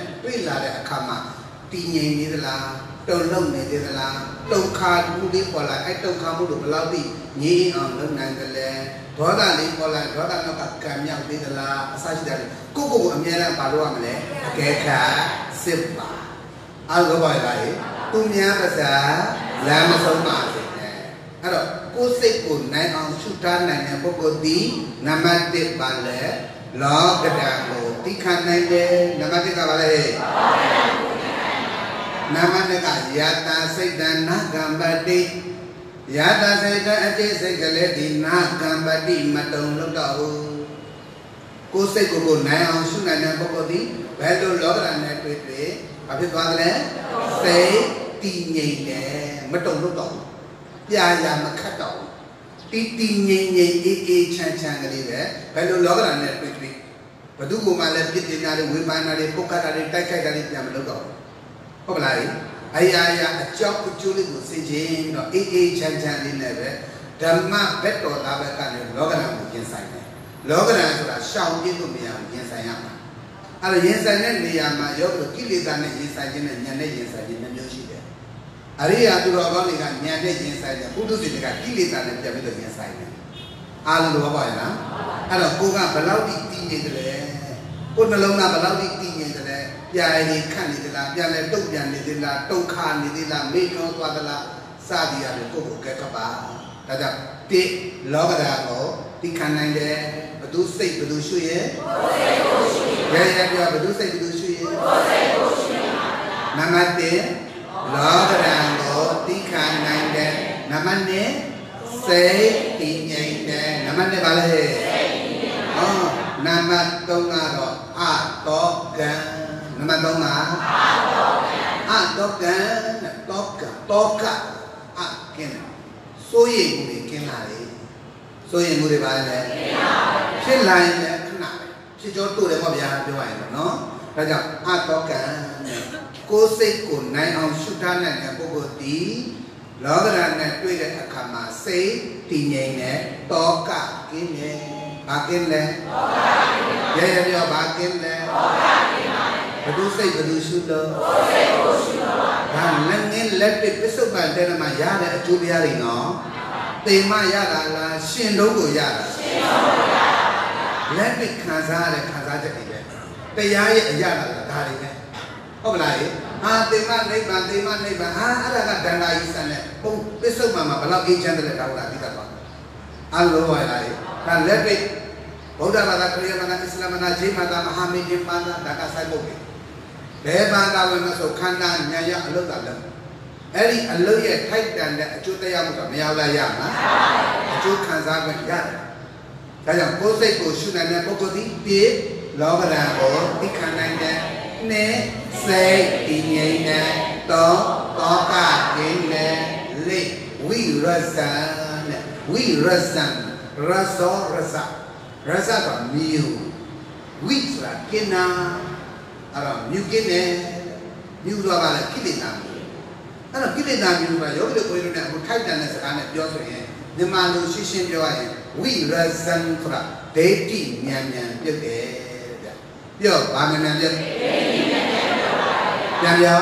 လာတဲ့အခါမှာတည်ငြိမ်နေသလားတုံလုံးနေသေးသလားတုံခါမှုလေးပေါ်လာအဲ့တုံခါမှုတို့ဘယ်လောက်ထိငြိမ်အောင်လုပ်နိုင်တယ်လဲဒေါသလေးပေါ်လာဒေါသနောက်ကကံမြောက်သေးသလားအစရှိတယ်ကိုကိုကိုအမြဲတမ်းပါလို့ရမလဲအကဲခါစစ်ပါအားလုံးပါလားသူများပါစားလမ်းမဆုံးပါစေနဲ့အဲ့တော့ကိုယ်စိတ်ကိုနိုင်အောင်ရှုထားနိုင်တဲ့ပုဂ္ဂိုလ်ဒီနံပါတ်တစ်ပါလဲလောကဓာတ်ကိုသိခံနိုင်တယ်နံပါတ်တစ်ကပါလဲနံပါတ်နှစ်ကယာတာစိတ်တနာကံပတိယာတာစိတ်တအတိစိတ်ကလေးဒီနာကံပတိမတုံလို့တော့ကိုယ်စိတ်ကိုကိုနိုင်အောင်ရှုနိုင်တဲ့ပုဂ္ဂိုလ်ဒီဘယ်လိုလောကဓာတ်နဲ့တွေ့တွေ့ဘာဖြစ်သွားသလဲစိတ်တည်ငြိမ်တယ်မတုံလို့တော့ပြာရာမခတ်တော့တီတီငြိမ်ငြိမ်အေးအေးချမ်းချမ်းကလေးပဲဘယ်လိုလောကဓာတ်နဲ့တွေ့တွေ့ဘသူကမှလည်းပြစ်တင်တာတွေဝေဖန်တာတွေပုတ်ခတ်တာတွေတိုက်ခိုက်တာတွေပြန်မလုပ်တော့ဟုတ်ပါလားအရာရာအကြောင်းအကျိုးလေးကိုသိချင်းတော့အေးအေးချမ်းချမ်းလေးနဲ့ပဲဓမ္မဘက်တော်သားဘက်ကနေလောကဓာတ်ကိုကျင့်ဆိုင်တယ်လောကဓာတ်ဆိုတာရှောင်ပြလို့မရဘူးကျင့်ဆိုင်ရမှာအဲ့ဒါရင်ဆိုင်တဲ့နေရာမှာယောဂကိလေသာနဲ့ရင်ဆိုင်ခြင်းနဲ့ဉာဏ်နဲ့ရင်ဆိုင်ခြင်းမျိုးရှိတယ်အရိယာသူတော်ကောင်းတွေကဉာဏ်နဲ့ရင်ဆိုင်တယ်ပုထုဇဉ်တွေကကိလေသာနဲ့ပြန်ပြီးတော့ရင်ဆိုင်တယ်အားလုံးတော့ပါရဲ့လားအဲ့တော့ကိုကဘယ်လောက်ထိတည်နေတယ်လဲကိုနှလုံးသားဘယ်လောက်ထိတည်နေတယ်လဲပြာရည်ခတ်နေသလားပြန်လဲတုတ်ပြန်နေသလားတုတ်ခါနေသလားမေ့ပြောသွားသလားစသည်ရတယ်ကိုကိုကဲကပါဒါကြောင့်တိလောကဓာတ်ကိုသိခံနိုင်တယ်ဘသူစိတ်ဘသူရှုရဲ့ကိုယ်စိတ်ကိုရှုရဲ့ရရပြောဘသူစိတ်ဘသူရှုရဲ့ကိုယ်စိတ်ကိုရှုရဲ့နံပါတ်တစ်လောကဓာတ်ကိုသိခံနိုင်တယ်နံပါတ်နှစ်စိတ်တည်ငြိမ်တယ်နံပါတ်နှစ်ပါလဲစိတ်တည်ငြိမ်တယ်ဟောနံပါတ်သုံးကတော့အတောကံနံပါတ်သုံးကအတောကံအတောကံတောကတောကအကင်းစိုးရိမ်မှုတွေကင်းလာတယ်စိုးရိမ်မှုတွေပါလဲဖြစ်လာရင်လည်းခဏပဲဖြစ်ကြောတို့တယ်ပေါ့ဗျာပြောရရင်နော်ဒါကြောင့်အတောကံကိုယ်စိတ်ကိုနိုင်အောင်ရှုထားနိုင်တဲ့ပုဂ္ဂိုလ်ဒီလောကဓာတ်နဲ့တွေ့တဲ့အခါမှာစိတ်တည်ငြိမ်တဲ့တောကကင်းတယ်ဘာကင်းလဲတောကကင်းပါရရပြောဘာကင်းလဲတောကကင်းပါဘသူစိတ်ဘသူရှုလို့ကိုယ်စိတ်ကိုရှုလို့ဒါလက်ငင်းလက်ပစ်ပစ္စုပန်တဲ့မှာရတဲ့အကျိုးတရားတွေနော်တေမရတာလားရှင်လုံးကိုရတာရှင်လုံးကိုရတာလက်ပစ်ခံစားရတဲ့ခံစားချက်တွေပဲတရားရဲ့အရာလားဒါတွေပဲဟုတ်ပါလားဟာတေမနိဗ္ဗာန်တေမနိဗ္ဗာန်ဟာအဲ့ဒါကဒန္တာကြီးဆန်တဲ့ပုံပစ္စုပန်မှာဘယ်လောက်အေးချမ်းတယ်လဲတောင်းတာသိတတ်သွားအလုံးဝရလားဒါလက်ပစ်ဗုဒ္ဓဘာသာခရစ်ယာန်ဘာသာအစ္စလာမ်ဘာသာဂျိန်းဘာသာမဟာမေဂျင်ဘာသာဒါကဆိုင်ပုတ်တယ်ဘယ်ဘာသာဝင်မဆိုခန္ဓာဉာဏ်ရအလုတ်တာလဲအဲ့ဒီအလုတ်ရဲ့ထိုက်တန်တဲ့အကျိုးတရားမှုကမရောက်လာရမှာအကျိုးခံစားခွင့်ရတယ်ဒါကြောင့်ကိုယ်စိတ်ကိုရှုနိုင်တဲ့ပုဂ္ဂိုလ်ဒီပြေလောကဓာတ်ကိုသိခံနိုင်တဲ့နဲ့စိတ်တည်ငြိမ်တဲ့တောတောကကင်းတဲ့လေဝိရဇံနဲ့ဝိရဇံရသောရဇရဇကမြို့ဝိဆိုတာกินနာအဲ့တော့မြို့กินတယ်မြို့တော့ကလည်းကိလေသာမြို့အဲ့တော့ကိလေသာမြို့ကယောဂီတို့ကိုယ်တို့နဲ့အခုထိုက်တန်တဲ့စကားနဲ့ပြောဆိုရင်မြန်မာလိုရှင်းရှင်းပြောရရင်ဝိရဇံဆိုတာဒိဋ္ဌိဉာဏ်ဉာဏ်ပြုတ်တယ်ဗျပြောဘာဉာဏ်ဉာဏ်ပြုတ်ပြန်ပြော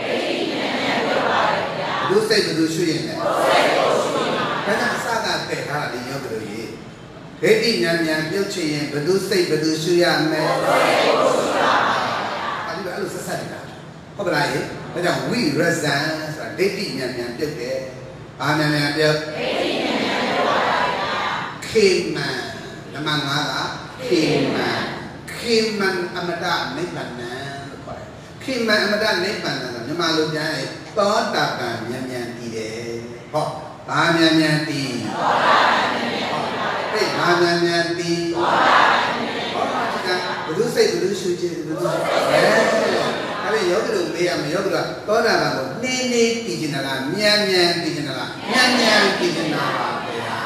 ဘုစိတ်ဘုရှုရင်လည်းဒါကြောင့်အစကတည်ထားတာဒီယောဂီတို့ရေဒိဋ္ဌိဉာဏ်ဉာဏ်ပြုတ်ချင်ရင်ဘုစိတ်ဘုရှုရမယ်အဲ့ဒီလိုဆက်ဆက်နေတာဟုတ်ပါလားရေဒါကြောင့်ဝိရဇံဆိုတာဒိဋ္ဌိဉာဏ်ဉာဏ်ပြုတ်တယ်ဘာဉာဏ်ဉာဏ်ပြုတ်ဒိဋ္ဌိဉာဏ်ဉာဏ်ပြုတ်ပါဗျာခေမံနမငါးကခေမံခေမံအမတနိဗ္ဗာန်လို့ခေါ်တယ်ခေမံအမတနိဗ္ဗာန်ဆိုတာမြန်မာလိုပြန်ရင်သောတာပန်ဉာဏ်ဉာဏ်တည်တယ်ဟောဘာဉာဏ်ဉာဏ်တည်သောတာပန်ဉာဏ်ဉာဏ်ဟေ့ဘာဉာဏ်ဉာဏ်တည်သောတာပန်ဉာဏ်ဟောဒါကဘုစိတ်ဘုရှုခြင်းဘုရှုအဲအဲ့ဒီယောဂီတို့မေးရမယ်ယောဂီတို့သောတာပန်ကိုနှင်းနှင်းတည်ခြင်းလားဉာဏ်ဉာဏ်တည်ခြင်းလားဉာဏ်ဉာဏ်တည်ခြင်းလားပါဗျာ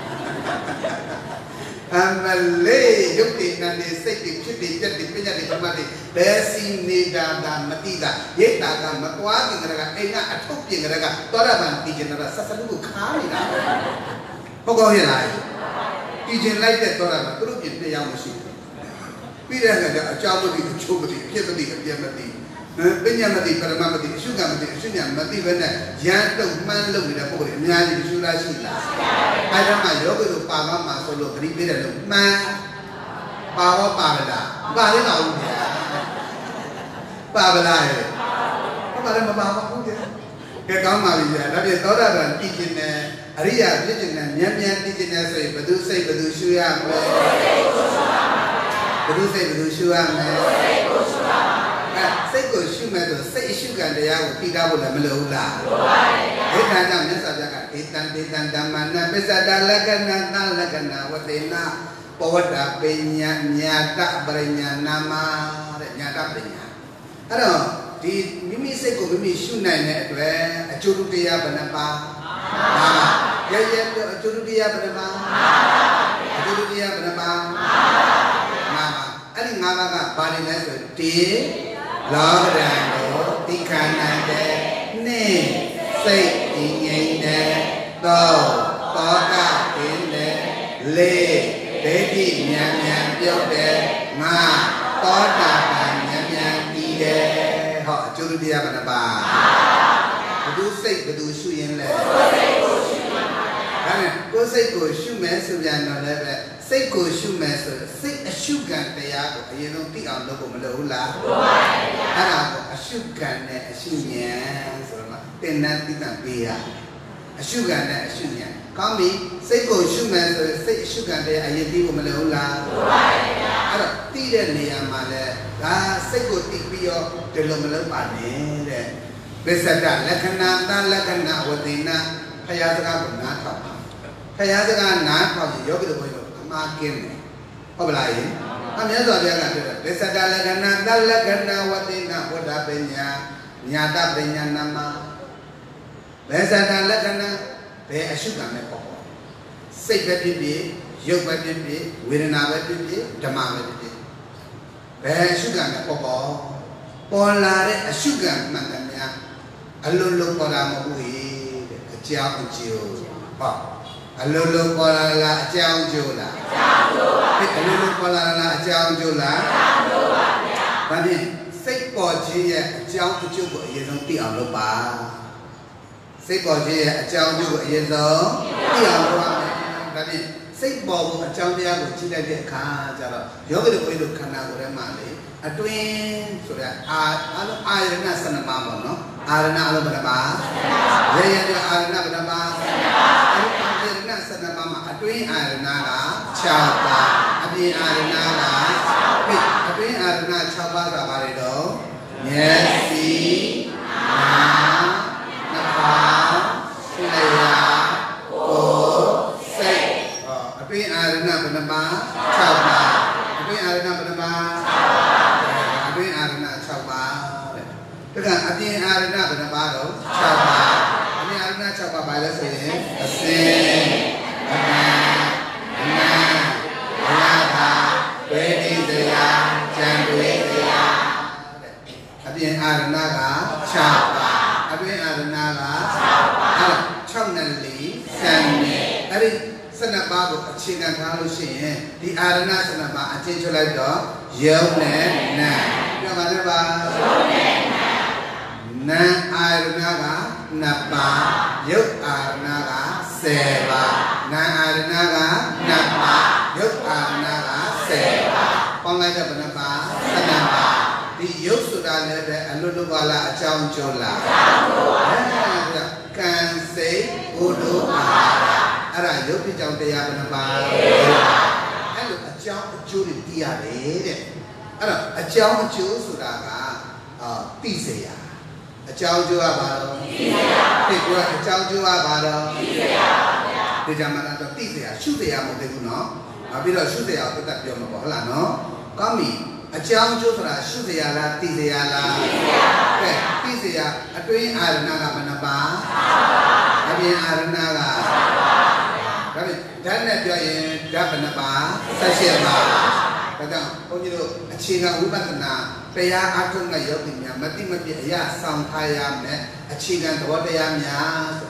အမလေးယုတ်တိနန္ဒီစိတ်တိဖြစ်တိပြတ်တိပညာတိဓမ္မတိဘယ်စီနေတာတာမတိတာရိတ်တာကမတွားခင်ကလေးကအိမ်ကအထုပ်ပြင်ကလေးကသောတာပန်တည်ခြင်းလားဆက်စလူကိုခါနေတာဟုတ်ကောရဲ့လားတည်ခြင်းလိုက်တဲ့သောတာပန်သူတို့ပြင်တရားမရှိဘူးပြီးတဲ့အခါကျအကြောင်းမသိအချိုးမသိအဖြစ်မသိအပြည့်မသိပညာမသိပရမမသိအရှုကမသိအရှုညာမသိဘဲနဲ့ရန်တုံမှန်းလုပ်နေတဲ့ပုံတွေအများကြီးရှုလားရှိလားအဲ့ဒါမှယောဂီတို့ပါမမှာဆိုလို့ဂရိပေးတယ်လို့မှန်ပါတော့ပါဗလားပါလေပါဦးဗျာပါဗလားရဲ့ဘာလဲမပါဘူးဗျာကဲကောင်းပါပြီဗျာဒါပြင်သောတာပန်တည်ခြင်းနဲ့အရိယာဖြစ်ခြင်းနဲ့မြန်မြန်တည်ခြင်းနဲ့ဆိုရင်ဘယ်သူစိတ်ဘယ်သူရှုရမလဲဘယ်သူစိတ်ဘယ်သူရှုရမလဲစိတ်ကိုရှုမဲ့ဆိုစိတ်အရှုခံတရားကိုသိတာဖို့လည်းမလိုဘူးလားလိုပါရဲ့ဗျာဒီခါကျမြတ်စွာဘုရားကဒေတံဒေတံဓမ္မနာပစ္စဒလက္ခဏာသလက္ခဏာဝတေနပဝတ္တပညာညာတပရိညာနာမတဲ့ညာတပရိညာအဲ့တော့ဒီမိမိစိတ်ကိုမိမိရှုနိုင်တဲ့အတွက်အကျိုးတရားဘယ်နှပါပါရရအကျိုးတရားဘယ်နှပါအကျိုးတရားဘယ်နှပါပါအဲ့ဒီငါးပါးကဘာတွေလဲဆိုတေလောကဓာတ်ကိုသိခံနိုင်တဲ့နှစ်စိတ်တည်ငြိမ်တဲ့သုံးသောကကင်းတဲ့လေးဒိဋ္ဌိဉာဏ်ဉာဏ်ပြုတ်တဲ့ငါသောတာပန်ဉာဏ်ဉာဏ်တည်တဲ့ဟောအကျိုးတရားဘယ်နှပါဘယ်သူစိတ်ဘယ်သူရှုရင်လဲကိုယ်စိတ်ကိုရှုရင်ပါဒါနဲ့ကိုယ်စိတ်ကိုရှုမယ်ဆိုပြန်တော့လည်းပဲစိတ်ကိုရှုမယ်ဆိုစိတ်အရှုခံတရားကိုအရင်ဆုံးသိအောင်လုပ်ဖို့မလိုဘူးလားလိုပါဘူးဗျာအဲ့ဒါကိုအရှုခံနဲ့အရှုဉာဏ်ဆိုတော့သင်္นานသိတတ်ပေးရအရှုခံနဲ့အရှုဉာဏ်ကောင်းပြီစိတ်ကိုရှုမယ်ဆိုစိတ်အရှုခံတရားအရင်သိဖို့မလိုဘူးလားလိုပါဘူးဗျာအဲ့တော့သိတဲ့နေရာမှာလဲဒါစိတ်ကိုသိပြီးတော့ဒီလိုမလုပ်ပါနဲ့တဲ့ပစ္စဒလက္ခဏာသလက္ခဏာဝတိနာဖယားစကားကိုနားထောင်ဖယားစကားနားထောင်ရင်ယောဂီတို့ဘုန်းကြီးတို့အမှားကင်းတယ်ဟုတ်ပလားယင်အမြတ်စွာဘုရားကပြောတယ်ပစ္စဒလက္ခဏာသလက္ခဏာဝတိနာဝတ္တပညာညာတပညာနာမပစ္စဒလက္ခဏာဘယ်အရှုခံနဲ့ပေါ့ပေါ့စိတ်ပဲဖြစ်ဖြစ်ရုပ်ပဲဖြစ်ဖြစ်ဝေဒနာပဲဖြစ်ဖြစ်ဓမ္မပဲဖြစ်ဖြစ်ဘယ်အရှုခံနဲ့ပေါ့ပေါ့ပေါ်လာတဲ့အရှုခံမှန်တယ်များအလုံးလုံးပေါ်လာမဟုတ်ဘူးတဲ့အကြောင်းအကျိုးဟောအလုံးလုံးပေါ်လာလားအကြောင်းအကျိုးလားအကြောင်းအကျိုးပါအလုံးလုံးပေါ်လာလားအကြောင်းအကျိုးလားအကြောင်းအကျိုးပါဗျာဒါဖြင့်စိတ်ပေါ်ခြင်းရဲ့အကြောင်းအကျိုးကိုအရင်ဆုံးသိအောင်လုပ်ပါစိတ်ပေါ်ခြင်းရဲ့အကြောင်းအကျိုးကိုအရင်ဆုံးသိအောင်လုပ်ပါမယ်ဒါဖြင့်စိတ်ပေါ်ကိုအကြောင်းတရားကိုကြည့်လိုက်တဲ့အခါကျတော့ယောဂီတို့ဘုရားတို့ခန္ဓာကိုယ်ထဲမှာလေအတွင်းဆိုတဲ့အာအလုံးအာရဏဆန္ဒပါပေါ့နော်အာရဏအလုံးဘယ်နှပါရေရတဲ့အာရဏဘယ်နှပါအာရဏဆန္ဒပါမှာအတွင်းအာရဏက၆ပါးအပြင်အာရဏကပိအတွင်းအာရဏ၆ပါးကဘာတွေတော့မျက်စိနားနှာခေါင်းလျှာကိုယ်စိတ်ဟောအတွင်းအာရဏဘယ်နှပါ၆ပါးအတွင်းအာရဏဘယ်နှပါအတွင်းအာရဏ၆ပါးတဲ့ဒါကအပြင်အာရဏဘယ်နှပါတော့၆ပါးအပြင်အာရဏ၆ပါးဘာလဲဆိုရင်အစင်အနံအနံအရာသာဝေဒိတရားဉာဏ်တွေတရားတဲ့အပြင်အာရဏက၆ပါးအတွင်းအာရဏက၆ပါးအဲ့၆နဲ့လေးဆံနေအဲ့ဒီစနပါကိုအခြေခံထားလို့ရှိရင်ဒီအာရဏစနပါအချင်းချလိုက်တော့ယုံနဲ့နာပြောပါလေပါယုံနဲ့နာနာအာရဏကနှစ်ပါးယုတ်အာရဏကဆယ်ပါးနာအာရဏကနှစ်ပါးယုတ်အာရဏကဆယ်ပါးပေါင်းလိုက်တဲ့ဘယ်နှပါဆယ်နှစ်ပါးဒီယုတ်ဆိုတာလည်းပဲအလွတ်လွတ်ပါလားအကြောင်းကျိုးလားအကြောင်းကျိုးပါဗျာကံစိတ်ဘုဒ္ဓအာအဲ့ဒါရုပ်ဖြစ်ကြောင်းတရားဘယ်နှပါအဲ့လိုအကြောင်းအကျိုးတွေသိရတယ်တဲ့အဲ့တော့အကြောင်းအကျိုးဆိုတာကအာသိစေရအကြောင်းအကျိုးကဘာလို့သိစေရသိကွာအကြောင်းအကျိုးကဘာလို့သိစေရပါဗျာဒီကြမှာတော့သိစေရရှုစေရမဟုတ်ဘူးနော်နောက်ပြီးတော့ရှုစေရကိုတက်ပြောမှာပေါ့ဟုတ်လားနော်ကောင်းပြီအကြောင်းအကျိုးဆိုတာရှုစေရလားသိစေရလားသိစေရပါဗျာသိစေရအတွင်းအာရဏကဘယ်နှပါအပြင်အာရဏကဒါဖြင့်ဓာတ်နဲ့ပြောရင်ဓာတ်ဘယ်နှပါ၁၈ပါးဒါကြောင့်ဘုန်းကြီးတို့အခြေခံဝိပဿနာတရားအထုတ်မဲ့ယောဂီများမတိမပြည့်အရာဆောင်ထားရမယ်အခြေခံသဘောတရားများဆိုတော့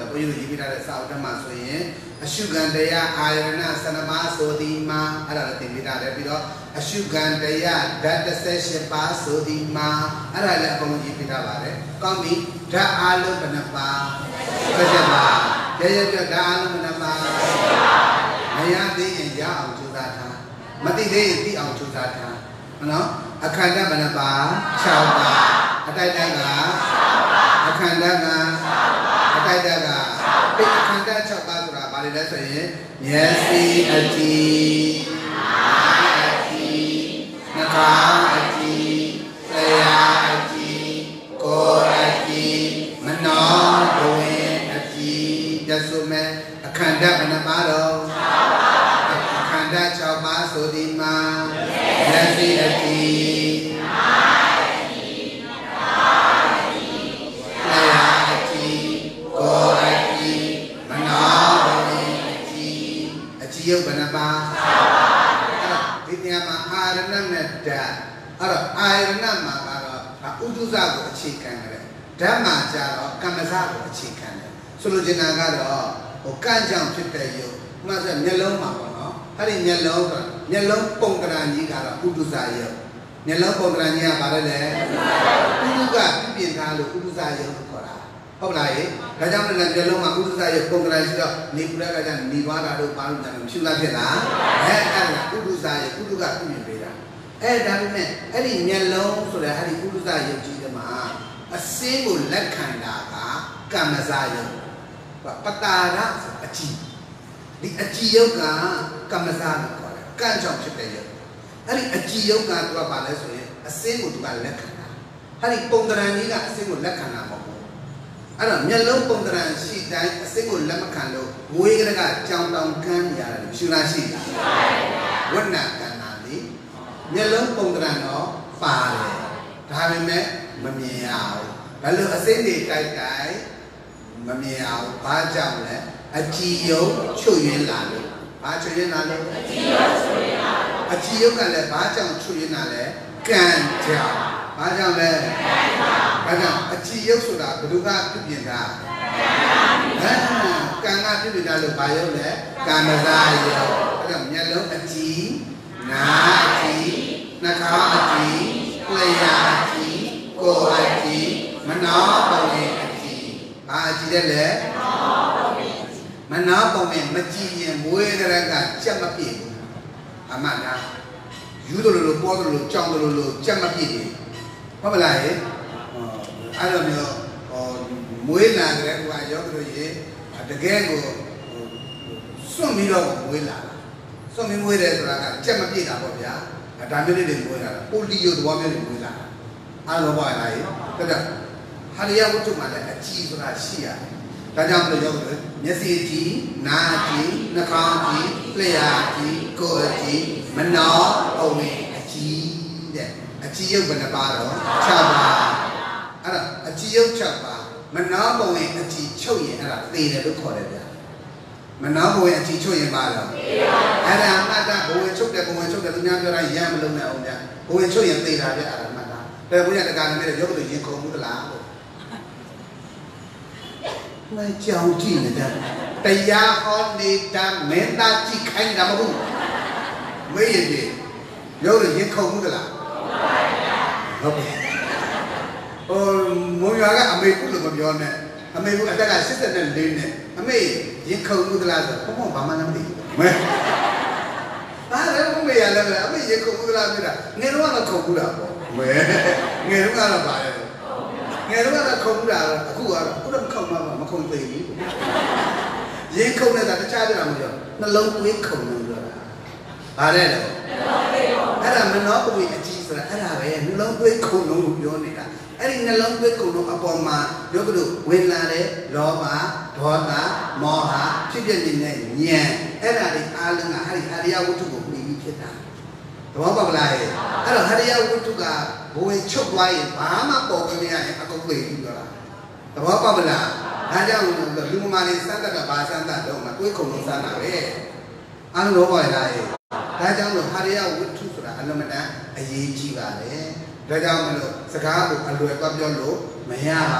ဘုန်းကြီးတို့ရေးပြထားတဲ့စာအုပ်ထဲမှာဆိုရင်အရှုခံတရားအာယရဏဆနပါဆိုဒီမှာအဲ့ဒါလည်းသင်ပြထားတယ်ပြီးတော့အရှုခံတရားဓာတ်တစ်ဆယ်ရှစ်ပါးဆိုဒီမှာအဲ့ဒါလည်းအကုန်လုံးရေးပြထားပါတယ်ကောင်းပြီဓာတ်အာလုံးဘယ်နှပါးတစ်ချက်ပါရရပြဓာတ်အာလုံးဘယ်နှပါးမရသေးရင်ရအောင်ကြိုးစားထားမသိသေးရင်သိအောင်ကြိုးစားထားနော်အခန္ဓာဘယ်နှပါး၆ပါးအတိုက်တက်ကအခန္ဓာကအတိုက်တက်ကပိအခန္ဓာ၆ပါးဆိုတာဘာလဲလဲဆိုရင်မျက်စိအကြည့်နားအကြည့်နှာခေါင်းအကြည့်လျှာအကြည့်ကိုယ်အကြည့်မနောဘဝင်အကြည့်ပြစုမဲ့အခန္ဓာဘယ်နှပါးတော့အခန္ဓာ၆ပါးဆိုဒီမှာမျက်စိအကြည့်ရုပ်ဘယ်နှပါးအဲ့တော့ဒီနေရာမှာအာရဏနဲ့ဓာတ်အဲ့တော့အာရဏမှာကတော့ဥဒုဇကိုအခြေခံတယ်ဓာတ်မှာကျတော့ကမ္မဇကိုအခြေခံတယ်ဆိုလိုချင်တာကတော့ဟိုကန့်ကြောင်ဖြစ်တဲ့ရုပ်ဥပမာဆိုမျက်လုံးမှာပေါ့နော်အဲ့ဒီမျက်လုံးကမျက်လုံးပုံကရာကြီးကတော့ဥဒုဇရုပ်မျက်လုံးပုံကရာကြီးကဘာလဲလဲဥဒုကပြပြင်ထားလို့ဥဒုဇရုပ်ကိုခေါ်တာဟုတ်လားရေဒါကြောင့်လည်းမျက်လုံးမှာဥဒ္ဒစာရဲ့ပုံကလေးရှိတော့နေပူတဲ့ကကြနေသွားတာတို့ပါလို့ကြတယ်ဖြူလာဖြစ်လားအဲအဲ့ဒါဥဒ္ဒစာရဲ့ဥဒ္ဒကပြပြင်ပေးတာအဲဒါပေမဲ့အဲ့ဒီမျက်လုံးဆိုတဲ့အဲ့ဒီဥဒ္ဒစာရုပ်ကြီးတွေမှာအစင်းကိုလက်ခံတာကကမ္မဇရုပ်ပတာရအကြည့်ဒီအကြည့်ရုပ်ကကမ္မဇလို့ခေါ်တယ်ကံကြောင့်ဖြစ်တဲ့ရုပ်အဲ့ဒီအကြည့်ရုပ်ကသူကဘာလဲဆိုရင်အစင်းကိုသူကလက်ခံတာအဲ့ဒီပုံကရံကြီးကအစင်းကိုလက်ခံတာမဟုတ်ဘူးအဲ့တော့မျက်လုံးပုံကရံရှိတိုင်းအစိတ်ကိုလက်မခံလို့ငွေကလေးကကြောင်တောင်ကမ်းရတယ်ရှူလားရှိလားရှိပါရဲ့ဝဏ္ဏကန္နာလေးမျက်လုံးပုံကရံတော့ပါတယ်ဒါပေမဲ့မမြင်ရဘူးဘာလို့အစိတ်တွေတိုက်တိုက်မမြင်ရဘူးဘာကြောင့်လဲအကြည်ယုံချွတ်ရင်းလာလို့ဘာချွတ်ရင်းလာလို့အကြည်ယုံချွတ်ရင်းလာလို့အကြည်ယုံကလည်းဘာကြောင့်ချွတ်ရင်းလာလဲကံကြောင့်ဘာကြောင့်လဲဘာကြောင့်အကြည်ရုပ်ဆိုတာဘယ်သူကပြုပြင်တာကံကပြုပြင်တာလို့ဘာရုပ်လဲကံမစားရုပ်အဲ့တော့မျက်လုံးအကြည်နားအကြည်နှာခေါင်းအကြည်လျှာအကြည်ကိုယ်အကြည်မနောပုံရင်အကြည်ဘာအကြည်လဲမနောပုံရင်မကြည်ရင်မွေးကလေးကကြက်မပြည့်ဘူးအမှန်လားယူတယ်လို့ပေါ်တယ်လို့ကြောင်တယ်လို့ကြက်မပြည့်ဘူးဟုတ်ပါလားရေအဲ့လိုမျိုးဟိုမွေးလာတဲ့ကွာရောက်လို့ရေတကယ်ကိုစွန့်ပြီးတော့မွေးလာတာစွန့်ပြီးမွေးတယ်ဆိုတာကကြက်မပြည့်တာပေါ့ဗျာဒါမျိုးလေးတွေမွေးလာတာပိုလီယိုသဘောမျိုးတွေမွေးလာတာအဲ့လိုပေါ့လားရေဒါကြောင့်ဟာရယဝတ္ထုမှာလည်းအကြည့်ဆိုတာရှိရတယ်ဒါကြောင့်မလို့ရောက်လို့မျက်စိကြည့်နားကြည့်နှာခေါင်းကြည့်လျှာကြည့်ကိုယ်ကြည့်မနောအဝိအကြည့်တဲ့အကြည်ရုပ်ဘယ်နှပါတော့၆ပါးအဲ့ဒါအကြည်ရုပ်၆ပါးမနောဘဝင်အကြည်ချုပ်ရင်အဲ့ဒါသေတယ်လို့ခေါ်တယ်ဗျာမနောဘဝင်အကြည်ချုပ်ရင်ပါတော့အဲ့ဒါအတ္တဘဝင်ချုပ်တယ်ဘဝင်ချုပ်တယ်သူများပြောတာရမ်းမလုံးနဲ့အောင်ဗျာဘဝင်ချုပ်ရင်သေတာဗျာအဲ့ဒါမှတ်တာဘယ်ဘုရားတက္ကသိုလ်နဲ့ရုပ်လို့ရင်ခုန်မှုသလားလို့မကြောင်ကြည့်နေတယ်တရားဟောနေတာမင်းသားကြည့်ခိုင်းတာမဟုတ်ဘူးမေးရင်ရုပ်လို့ရင်ခုန်မှုသလားဟုတ်ပါဘူးဟိုမုံရွာကအမေကုလို့မပြောနဲ့အမေကအသက်က၈၄နဲ့အမေရင်ခုန်မှုသလားဆိုဘုံဘုံဘာမှမသိဘူးမဲဒါလည်းဘုံမေရလည်းအမေရင်ခုန်မှုသလားပြောတာငယ်တော့ကတော့ခုန်မှုတာပေါ့မဲငယ်တော့ကတော့ပါလေငယ်တော့ကတော့ခုန်မှုတာအခုကတော့ခုတော့ခုန်မှာမခုန်သေးဘူးရင်ခုန်နေတာတခြားကြတာမပြောနှလုံးသွေးခုန်လို့ပြောတာဗါတဲ့တော့အဲ့ဒါမနောပဝေအကြည့်ဆိုတာအဲ့ဒါပဲနှလုံးသွေးခုန်လို့ပြောနေတာအဲ့ဒီနှလုံးသွေးခုန်လို့အပေါ်မှာပြောကြလို့ဝင်လာတဲ့လောဘဒေါသမောဟဖြစ်ပြနေတဲ့ဉာဏ်အဲ့ဒါတွေအားလုံးကအဲ့ဒီဟရိယဝတ္ထုကိုပြီးပြီးဖြစ်တာသဘောပေါက်လားအဲ့တော့ဟရိယဝတ္ထုကဘဝင်ချုပ်သွားရင်ဘာမှပေါ်မနေရရင်အကုန်သိပြီးပြောတာသဘောပေါက်လားဒါကြောင့်လူမမာနေစမ်းတဲ့ဘာစမ်းတဲ့တော့မှသွေးခုန်လို့စမ်းတာပဲအားလုံးတော့ပါလားဒါကြောင့်လို့ဟာရယဝတ္ထုဆိုတာအလုံးမတန်အရေးကြီးပါလေဒါကြောင့်မလို့စကားကိုအလွယ်သွားပြောလို့မရပါဘူး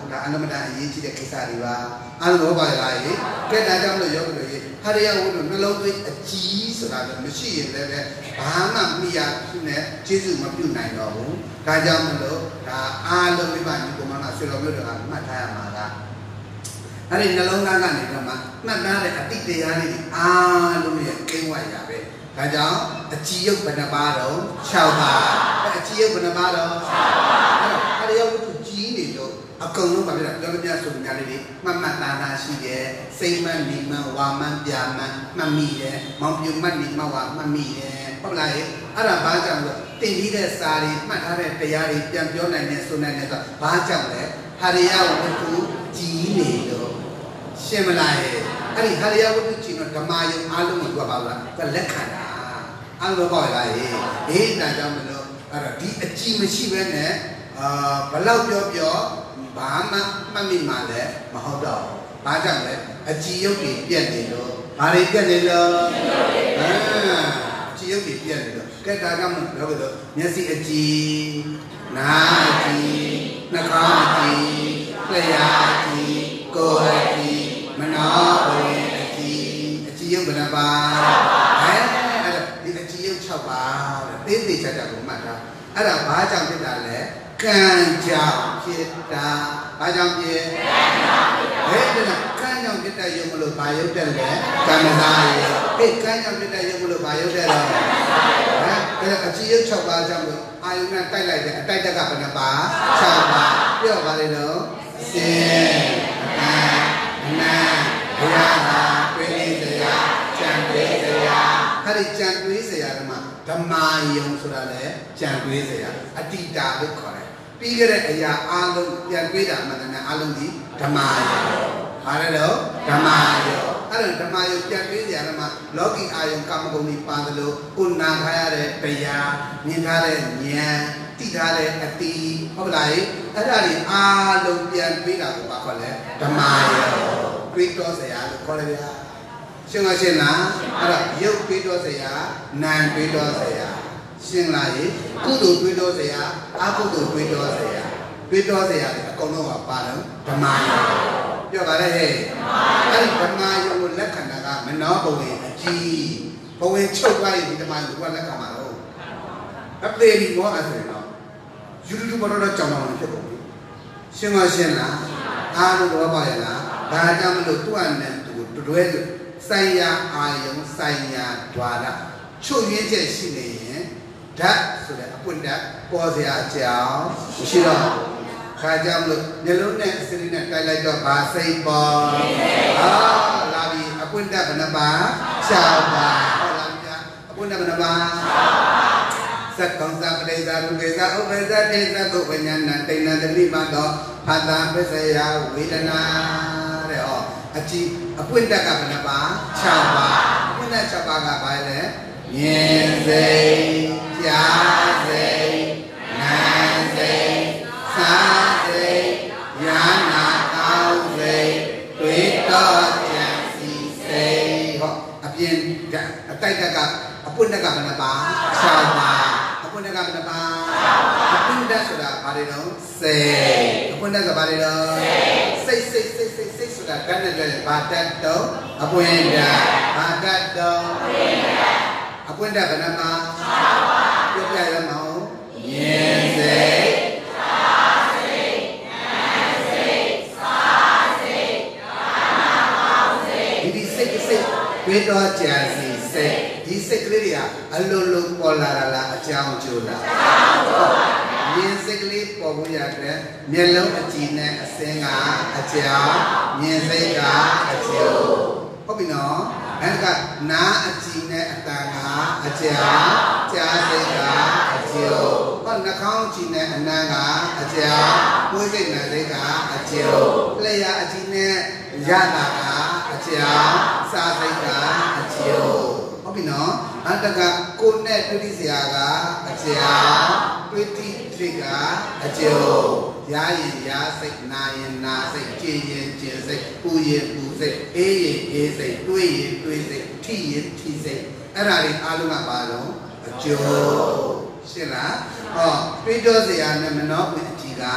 ဒါအနမတန်အရေးကြီးတဲ့ကိစ္စတွေပါအားလုံးပါလားရေကဲဒါကြောင့်လို့ယောဂီတို့ရေဟာရယဝတ္ထုနှလုံးသွင်းအကြီးဆိုတာလည်းမရှိရင်လည်းပဲဘာမှမရဘူးနဲ့ကျေးဇူးမပြုနိုင်တော့ဘူးဒါကြောင့်မလို့ဒါအားလုံးမိဘညီကောင်မနာဆွေတော်မျိုးတွေကမှတ်ထားရမှာကအဲ့ဒီနှလုံးသားကနေတော့မှမှတ်သားတဲ့အတိတ်တရားတွေအားလုံးရဲ့ကိန်းဝရပဲဒါကြောင့်အကြည်ယုတ်ဘယ်နှပါတော့၆ပါးအကြည်ယုတ်ဘယ်နှပါတော့၆ပါးအဲ့တော့ဟာရယဝတ္ထုကြီးနေလို့အကုန်လုံးပါပြတာပြောလို့ပြဆိုညာလေးတွေမှတ်မှတ်သားသားရှိတယ်စိတ်မှန်နေမှဝါမှန်ပြမှန်မှတ်မိတယ်မောင်ပြမှတ်နေမှဝါမှတ်မိတယ်ဟုတ်လားအဲ့ဒါဘာကြောင့်လဲတင်ပြီးတဲ့စာတွေမှတ်ထားတဲ့တရားတွေပြန်ပြောနိုင်တဲ့ဆိုနိုင်တဲ့ဆိုဘာကြောင့်လဲဟာရယဝတ္ထုကြီးနေလို့ရှင်းမလားရဲ့အဲ့ဒီဟာရယဝတ္ထုကြီးတော့ဓမ္မယုံအားလုံးကိုပြောပါလားကလက်ခံတာအားလုံးပေါ့လားရဲ့အေးဒါကြောင့်မလို့အဲ့တော့ဒီအကြည့်မရှိဘဲနဲ့အာဘလောက်ပြောပြောဘာမှမှတ်မိမှလည်းမဟုတ်တော့ဘူးဘာကြောင့်လဲအကြည်ယုတ်တွေပြက်နေလို့ဘာတွေပြက်နေလို့အာအကြည်ယုတ်တွေပြက်နေလို့ကဲဒါကမှပြောကြလို့မျက်စိအကြည်နားအကြည်နှာခေါင်းအကြည်လျှာအကြည်ကိုယ်အကြည်မနောဘဝင်အကြည်အကြည်ယုတ်ဘယ်နှပါဟဲ့အဲ့ဒါဒီအကြည်ယုတ်၆ပါးတဲ့သေးသေးချာချာကိုမှတ်တာအဲ့ဒါဘာကြောင့်ဖြစ်တာလဲကံကြောင့်ဖြစ်တာဘာကြောင့်ဖြစ်ကံကြောင့်ဖြစ်တာဟဲ့ဒါကံကြောင့်ဖြစ်တဲ့ယုံမလို့ဘာယုတ်တယ်လဲကံမစားရေဟဲ့ကံကြောင့်ဖြစ်တဲ့ယုံမလို့ဘာယုတ်တယ်လဲဟမ်ဒါအကြည့်ယုတ်၆ပါးကြောင့်လို့အာယုနဲ့တိုက်လိုက်တယ်အတိုက်တက်ကဘယ်နှပါ၆ပါးပြောပါလေတော့စင်အနနာဘုရားသာပြည့်စရာကြံပြည့်စရာအဲ့ဒီကြံတွေးစရာဓမ္မဓမ္မယုံဆိုတာလေကြံတွေးစရာအတ္တိတာလို့ခေါ်တယ်ပြီးကြတဲ့အရာအလုံးပြန်တွေးတာမှန်တယ်အလုံးဒီဓမ္မယုံဘာလဲတော့ဓမ္မယုံအဲ့ဒါဓမ္မယုံပြန်တွေးစရာဓမ္မလောကီအာယုံကာမဂုဏ်တွေပါသလိုကိုနာထားရတဲ့တရားမြင်ထားတဲ့ဉာဏ်သိထားတဲ့အတိဟုတ်လားအဲ့ဒါတွေအားလုံးပြန်တွေးတာကိုပါခေါ်လဲဓမ္မယုံတွေးတော်စရာလို့ခေါ်တယ်ဗျာရှင်းလားရှင်းလားအဲ့ဒါရုပ်တွေးတော်စရာနာမ်တွေးတော်စရာရှင်းလားရေကုသိုလ်တွေးတော်စရာအကုသိုလ်တွေးတော်စရာတွေးတော်စရာတွေအကုန်လုံးကပါတော့ဓမ္မယုံပြောပါလေဟဲ့အဲ့ဒီဓမ္မယုံကိုလက်ခံတာကမနောဘဝင်အကြီးဘဝင်ချုပ်သွားရင်ဒီဓမ္မယုံကလက်ခံမှာတော့အသေးဒီဘောအဲ့ဆိုရင်တော့ယူတူဘောတော့ကြောင်တော်ဖြစ်ကုန်ပြီရှင်းလားရှင်းလားအားလုံးတော့ပါရလားဒါကြောင့်မလို့သူ့အနေနဲ့သူတွဲဆိုင်ရာအာယုံဆိုင်ရာဓာတ်ချုပ်ရင်းချက်ရှိနေရင်ဓာတ်ဆိုတဲ့အပွင့်ဓာတ်ပေါ်စရာအကြောင်းမရှိတော့ခါကြောင့်လို့မျိုးလုံးနဲ့အစရင်းနဲ့တိုက်လိုက်တော့ဘာစိတ်ပေါ်ဟာလာပြီအပွင့်ဓာတ်ဘယ်နှပါ၆ပါးဟုတ်လားဗျာအပွင့်ဓာတ်ဘယ်နှပါ၆ပါးစက်ကောင်စားပရိသတ်လူကေသာဥပ္ပဇ္ဇတေသကုဝိညာဏတိဏ္ဍတိမသောဖာတာပစ္စယဝေဒနာတဲ့ဟောအကြည့်အပွင့်ဓာတ်ကဘယ်နှပါ၆ပါးအပွင့်ဓာတ်၆ပါးကဘာလဲမြင်စိတ်ကြားစိတ်နားစိတ်စားစိတ်ညာနာကောင်းစိတ်တွေးတော့ကြံစီစိတ်ဟောအပြင်အတိုက်တက်ကအပွင့်ဓာတ်ကဘယ်နှပါ၆ပါးအပွင့်ဓာတ်ကဘယ်နှပါ၆ပါးအပွင့်ဓာတ်ဆိုတာဘာတွေတော့စိတ်အပွင့်ဓာတ်ကဘာတွေတော့စိတ်စိတ်စိတ်စိတ်စိတ်ဆိုတာဓာတ်နဲ့လည်းဘာဓာတ်တော့အပွင့်ဓာတ်ဘာဓာတ်တော့အပွင့်ဓာတ်အပွင့်ဓာတ်ဘယ်နှပါ၆ပါးပြောပြရမအောင်မြင်စိတ်ကြားစိတ်နားစိတ်စားစိတ်ညာနာကောင်းစိတ်ဒီစိတ်စိတ်တွေးတော့ကြံစီစိတ်ဒီစိတ်ကလေးတွေကအလိုလိုပေါ်လာတာလားအကြောင်းကျိုးလားအကြောင်းကျိုးပါမြင်စိတ်ကလေးပေါ်ဖို့ရတဲ့မျက်လုံးအကြည့်နဲ့အစင်းကအကြောင်းမြင်စိတ်ကအကျိုးဟုတ်ပြီနော်အဲ့ဒါကနားအကြည့်နဲ့အတန်ကအကြောင်းကြားစိတ်ကအကျိုးဟောနှာခေါင်းကြည့်နဲ့အနံ့ကအကြောင်းကိုယ်စိတ်နဲ့စိတ်ကအကျိုးလျှာအကြည့်နဲ့ရတာကအကြောင်းစားစိတ်ကအကျိုးဟုတ်ပြီနော်အတကကိုယ်နဲ့တွေ့စရာကအကြောင်းတွေ့တိစိတ်ကအကျိုးရရင်ရစိတ်နာရင်နာစိတ်ကြည်ရင်ကြည်စိတ်ပူရင်ပူစိတ်အေးရင်အေးစိတ်တွေးရင်တွေးစိတ်ထိရင်ထိစိတ်အဲ့ဒါတွေအားလုံးကပါတော့အကျိုးရှင်းလားဟောတွေးတော့စရာနဲ့မနောဝင်အကြည့်က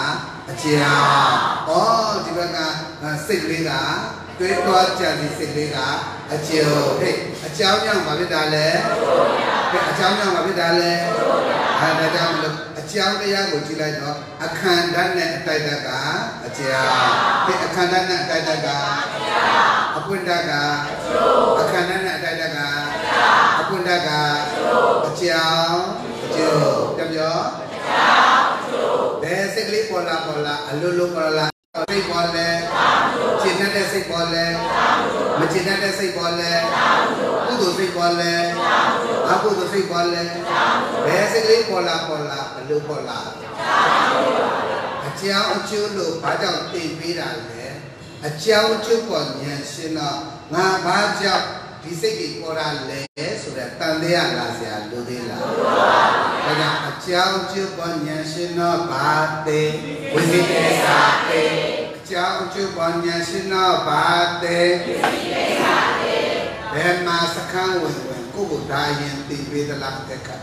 အကြောင်းဩဒီဘက်ကစိတ်လေးကတွေးသွားကြတဲ့စိတ်လေးကအကျိုးဟဲ့အကြောင်းကြောင့်ဘာဖြစ်တာလဲဟဲ့အကြောင်းကြောင့်ဘာဖြစ်တာလဲအဲဒါကြောင့်မလို့အကြောင်းတရားကိုကြည့်လိုက်တော့အခန္ဓာနဲ့အတိုက်တကအကြောင်းဟဲ့အခန္ဓာနဲ့အတိုက်တကအကြောင်းအပွင့်တကအကျိုးအခန္ဓာနဲ့အတိုက်တကအပွင့်တကအကျိုးအကြောင်းအကျိုးတပြောအကြောင်းအကျိုးဘယ်စိတ်ကလေးပေါ်လာပေါ်လာအလိုလိုပေါ်လာစိတ်ပေါ်လဲကျင့်တဲ့စိတ်ပေါ်လဲမကျင့်တဲ့စိတ်ပေါ်လဲကုသိုလ်စိတ်ပေါ်လဲအကုသိုလ်စိတ်ပေါ်လဲဘယ်စိတ်လေးပေါ်လာပေါ်လာဘလို့ပေါ်လာအကြောင်းအကျိုးလို့ဘာကြောင့်သိပေးတာလဲအကြောင်းအကျိုးပေါ်ဉာဏ်ရှင်းတော့ငါဘာကြောင့်ဒီစိတ်ကြီးပေါ်လာလဲဆိုတဲ့တန်တရားလာစရာလိုသေးလားဒါကြောင့်အကြောင်းအကျိုးပေါ်ဉာဏ်ရှင်းတော့ဘာသေးဝိသေကိစ္စသေးအကြောင်းအကျိုးပေါ်ဉာဏ်ရှင်းတော့ဘာသေးဝိသေကိစ္စသေးဘယ်မှာစခန်းဝင်ဝင်ကိုယ့်ကိုဒါရင်သိပေးသလားကဲက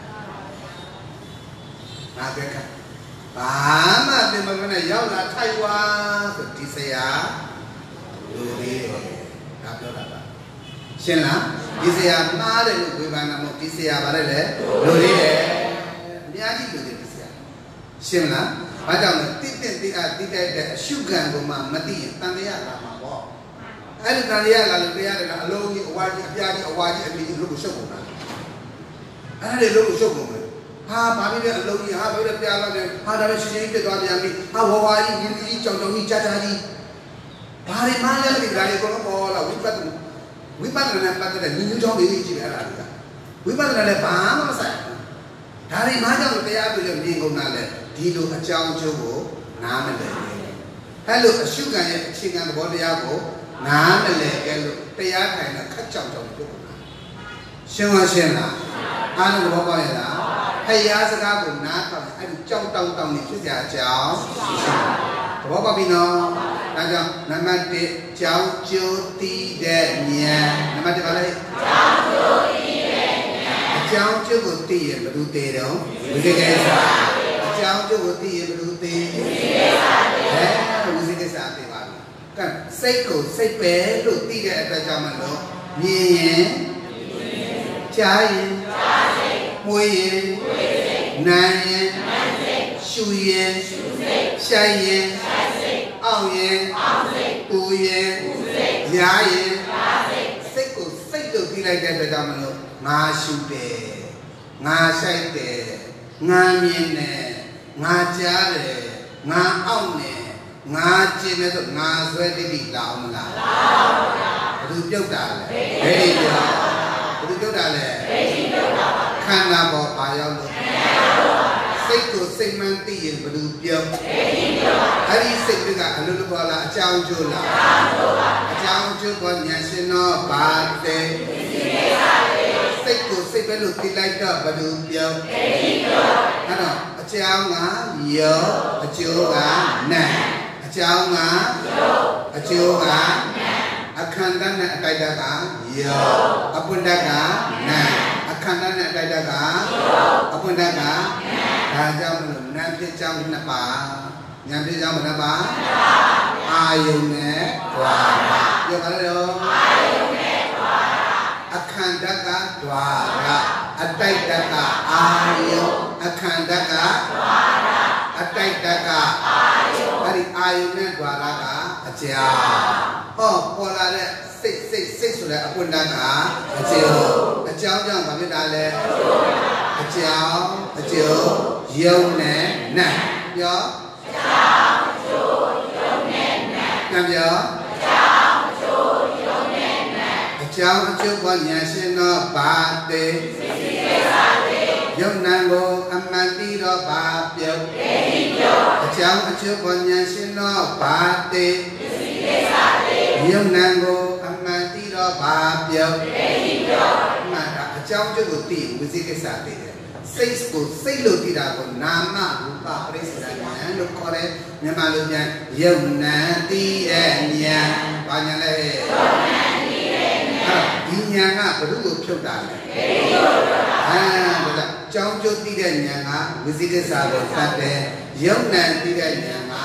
နာကဲကဘာမှသင်မမနဲ့ရောက်လာထိုက်ွာဆိုဒီဆရာလူလေးဒါပြောတာပါရှင်းလားဒီဆရာမှားတယ်လို့ဝေဖန်တာမဟုတ်ဒီဆရာဗါတယ်လေလူလေးတယ်အများကြီးလူတွေဒီဆရာရှင်းလားဘာကြောင့်လဲတိတိတိအတိတိုက်တဲ့အရှုခံကိုမှမသိရင်တန်တရားလာမှာပေါ့အဲ့ဒီတန်တရားလာလို့တရားတယ်ကအလုံးကြီးအဝါကြီးအပြားကြီးအဝါကြီးအမြင့်ကြီးလို့ကိုရှုပ်ကုန်တာအဲ့ဒါလို့ကိုရှုပ်ကုန်တယ်ဟာဘာဖြစ်လဲအလုံးကြီးဟာဘာဖြစ်လဲပြားလောက်တယ်ဟာဒါပဲရှင်ရှင်ပြတ်သွားပြန်ပြီဟာဝဝါကြီးမြင်းကြီးကြောင်ကြောင်ကြီးကြာကြာကြီးဘာတွေမှလည်းဒီဓာတ်တွေကိုတော့ပေါ်လာဝိပဿနာဝိပဿနာနဲ့ပတ်သက်တဲ့ဉာဏ်ညွှန်းကြောင်းတွေကြီးတယ်အဲ့ဒါတွေကဝိပဿနာနဲ့ဘာမှမဆိုင်ဘူးဒါတွေမှကြောင့်တရားပြီးလို့မြင်ကုန်တာလေဒီလိုအကြောင်းအကျိုးကိုနားမလည်ဘူးအဲ့လိုအရှုခံရဲ့အခြေခံသဘောတရားကိုနားမလည်ကြလို့တရားထိုင်တာခက်ကြောင်ကြောင်ပြုတ်ကုန်တာရှင်းမရှင်းလားအားလုံးသဘောပေါက်ရဲ့လားဖယားစကားကိုနားထောင်အဲ့ဒီကြောင်တောင်တောင်နေဖြစ်ကြအကြောင်းသဘောပေါက်ပြီနော်ဒါကြောင့်နံပါတ်တစ်ကြောင်ကျိုးတည်တဲ့ဉာဏ်နံပါတ်တစ်ပါလဲကြောင်ကျိုးတည်တဲ့ဉာဏ်အကြောင်းကျိုးကိုသိရင်ဘယ်လိုသိတော့ဝိသေကိစ္စအကြောင်းကျိုးကိုသိရင်ဘယ်လိုသိဝိသေကိစ္စအဲဝိသေကိစ္စသိပါပြီကဲစိတ်ကိုစိတ်ပဲလို့သိတဲ့အတွက်ကြောင့်မလို့မြင်ရင်ကြားရင်ကြားစိတ်မွေးရင်မွေးစိတ်နားရင်နားစိတ်ရှူရင်ရှူစိတ်ရှိုက်ရင်ရှိုက်စိတ်အောင့်ရင်အောင့်စိတ်ပူရင်ပူစိတ်ရားရင်ရားစိတ်စိတ်ကိုစိတ်လို့ပြီးလိုက်တဲ့အတွက်ကြောင့်မလို့ငါရှူတယ်ငါရှိုက်တယ်ငါမြင်တယ်ငါကြားတယ်ငါအောင့်တယ်ငါကျင်တယ်ဆိုငါဆွဲတိတိလာအောင်မလားလာပါဘူးဗျာဘယ်သူပြုတ်တာလဲဘယ်လိုပြောဘယ်သူပြုတ်တာလဲဘယ်လိုပြုတ်တာပါခန္ဓာပေါ်ပါရောက်လို့စိတ်ကိုစိတ်မှန်သိရင်ဘယ်လိုပြုတ်အဲ့ဒီစိတ်ကအလိုလိုပေါ်လာအကြောင်းကျိုးလားအကြောင်းကျိုးပေါ်ဉာဏ်ရှင်တော့ဘာတဲ့စိတ်ကိုစိတ်ပဲလို့သိလိုက်တော့ဘယ်လိုပြုတ်အဲ့တော့အကြောင်းကယောအကျိုးကနတ်အကြောင်းကယောအကျိုးကအခန္ဓာနဲ့အတိုက်တကယောအပွင့်တကနတ်အခန္ဓာနဲ့အတိုက်တကယောအပွင့်တကဒါကြောင့်မလို့နတ်ဖြစ်ကြောင်းနှစ်ပါးဉာဏ်ဖြစ်ကြောင်းဘယ်နှပါးအာယုန်နဲ့ဓဝါရပြောပါတော့အာယုန်နဲ့ဓဝါရအခန္ဓာကဓဝါရအတိုက်တကအာယုန်အခန္ဓာကဓဝါရအတိုက်တကအာယုန်အဲ့ဒီအာယုန်နဲ့ဓဝါရကအကြာဟောပေါ်လာတဲ့စိတ်စိတ်စိတ်ဆိုတဲ့အပွင့်တကအကျိုးအကြောင်းကြောင့်ဘာဖြစ်တာလဲအကြောင်းအကျိုးယုံနဲ့နတ်ပြောအကြောင်းအကျိုးယုံနဲ့နတ်ပြန်ပြောအကြောင်းအကျိုးယုံနဲ့နတ်အကြောင်းအကျိုးပေါ်ဉာဏ်ရှင်တော့ဘာတေစိတ်စိတ်ကိစ္စတေယုံနံကိုအမှန်တိတော့ဘာပြုတ်တေတိပြုတ်အကြောင်းအကျိုးပေါ်ဉာဏ်ရှင်တော့ဘာတေစိတ်စိတ်ကိစ္စတေယုံနံကိုအမှန်တိတော့ဘာပြုတ်တေတိပြုတ်မှန်တာအကြောင်းအကျိုးကိုသိဝိသေကိစ္စတေစိတ်ကိုစိတ်လို့သိတာကိုနာမရူပပရိစ္ဆေဒဉာဏ်လို့ခေါ်တယ်မြန်မာလိုပြန်ယုံနံတိရဲ့ဉာဏ်ဘာဉာဏ်လဲယုံနံတိရဲ့ဉာဏ်ဒီဉာဏ်ကဘယ်လိုကိုဖြုတ်တာလဲဘယ်လိုဖြုတ်တာအဲဒါကြောင့်ကြောင်းကျိုးသိတဲ့ဉာဏ်ကဝိသေကိစ္စကိုသတ်တယ်ယုံနံတိတဲ့ဉာဏ်က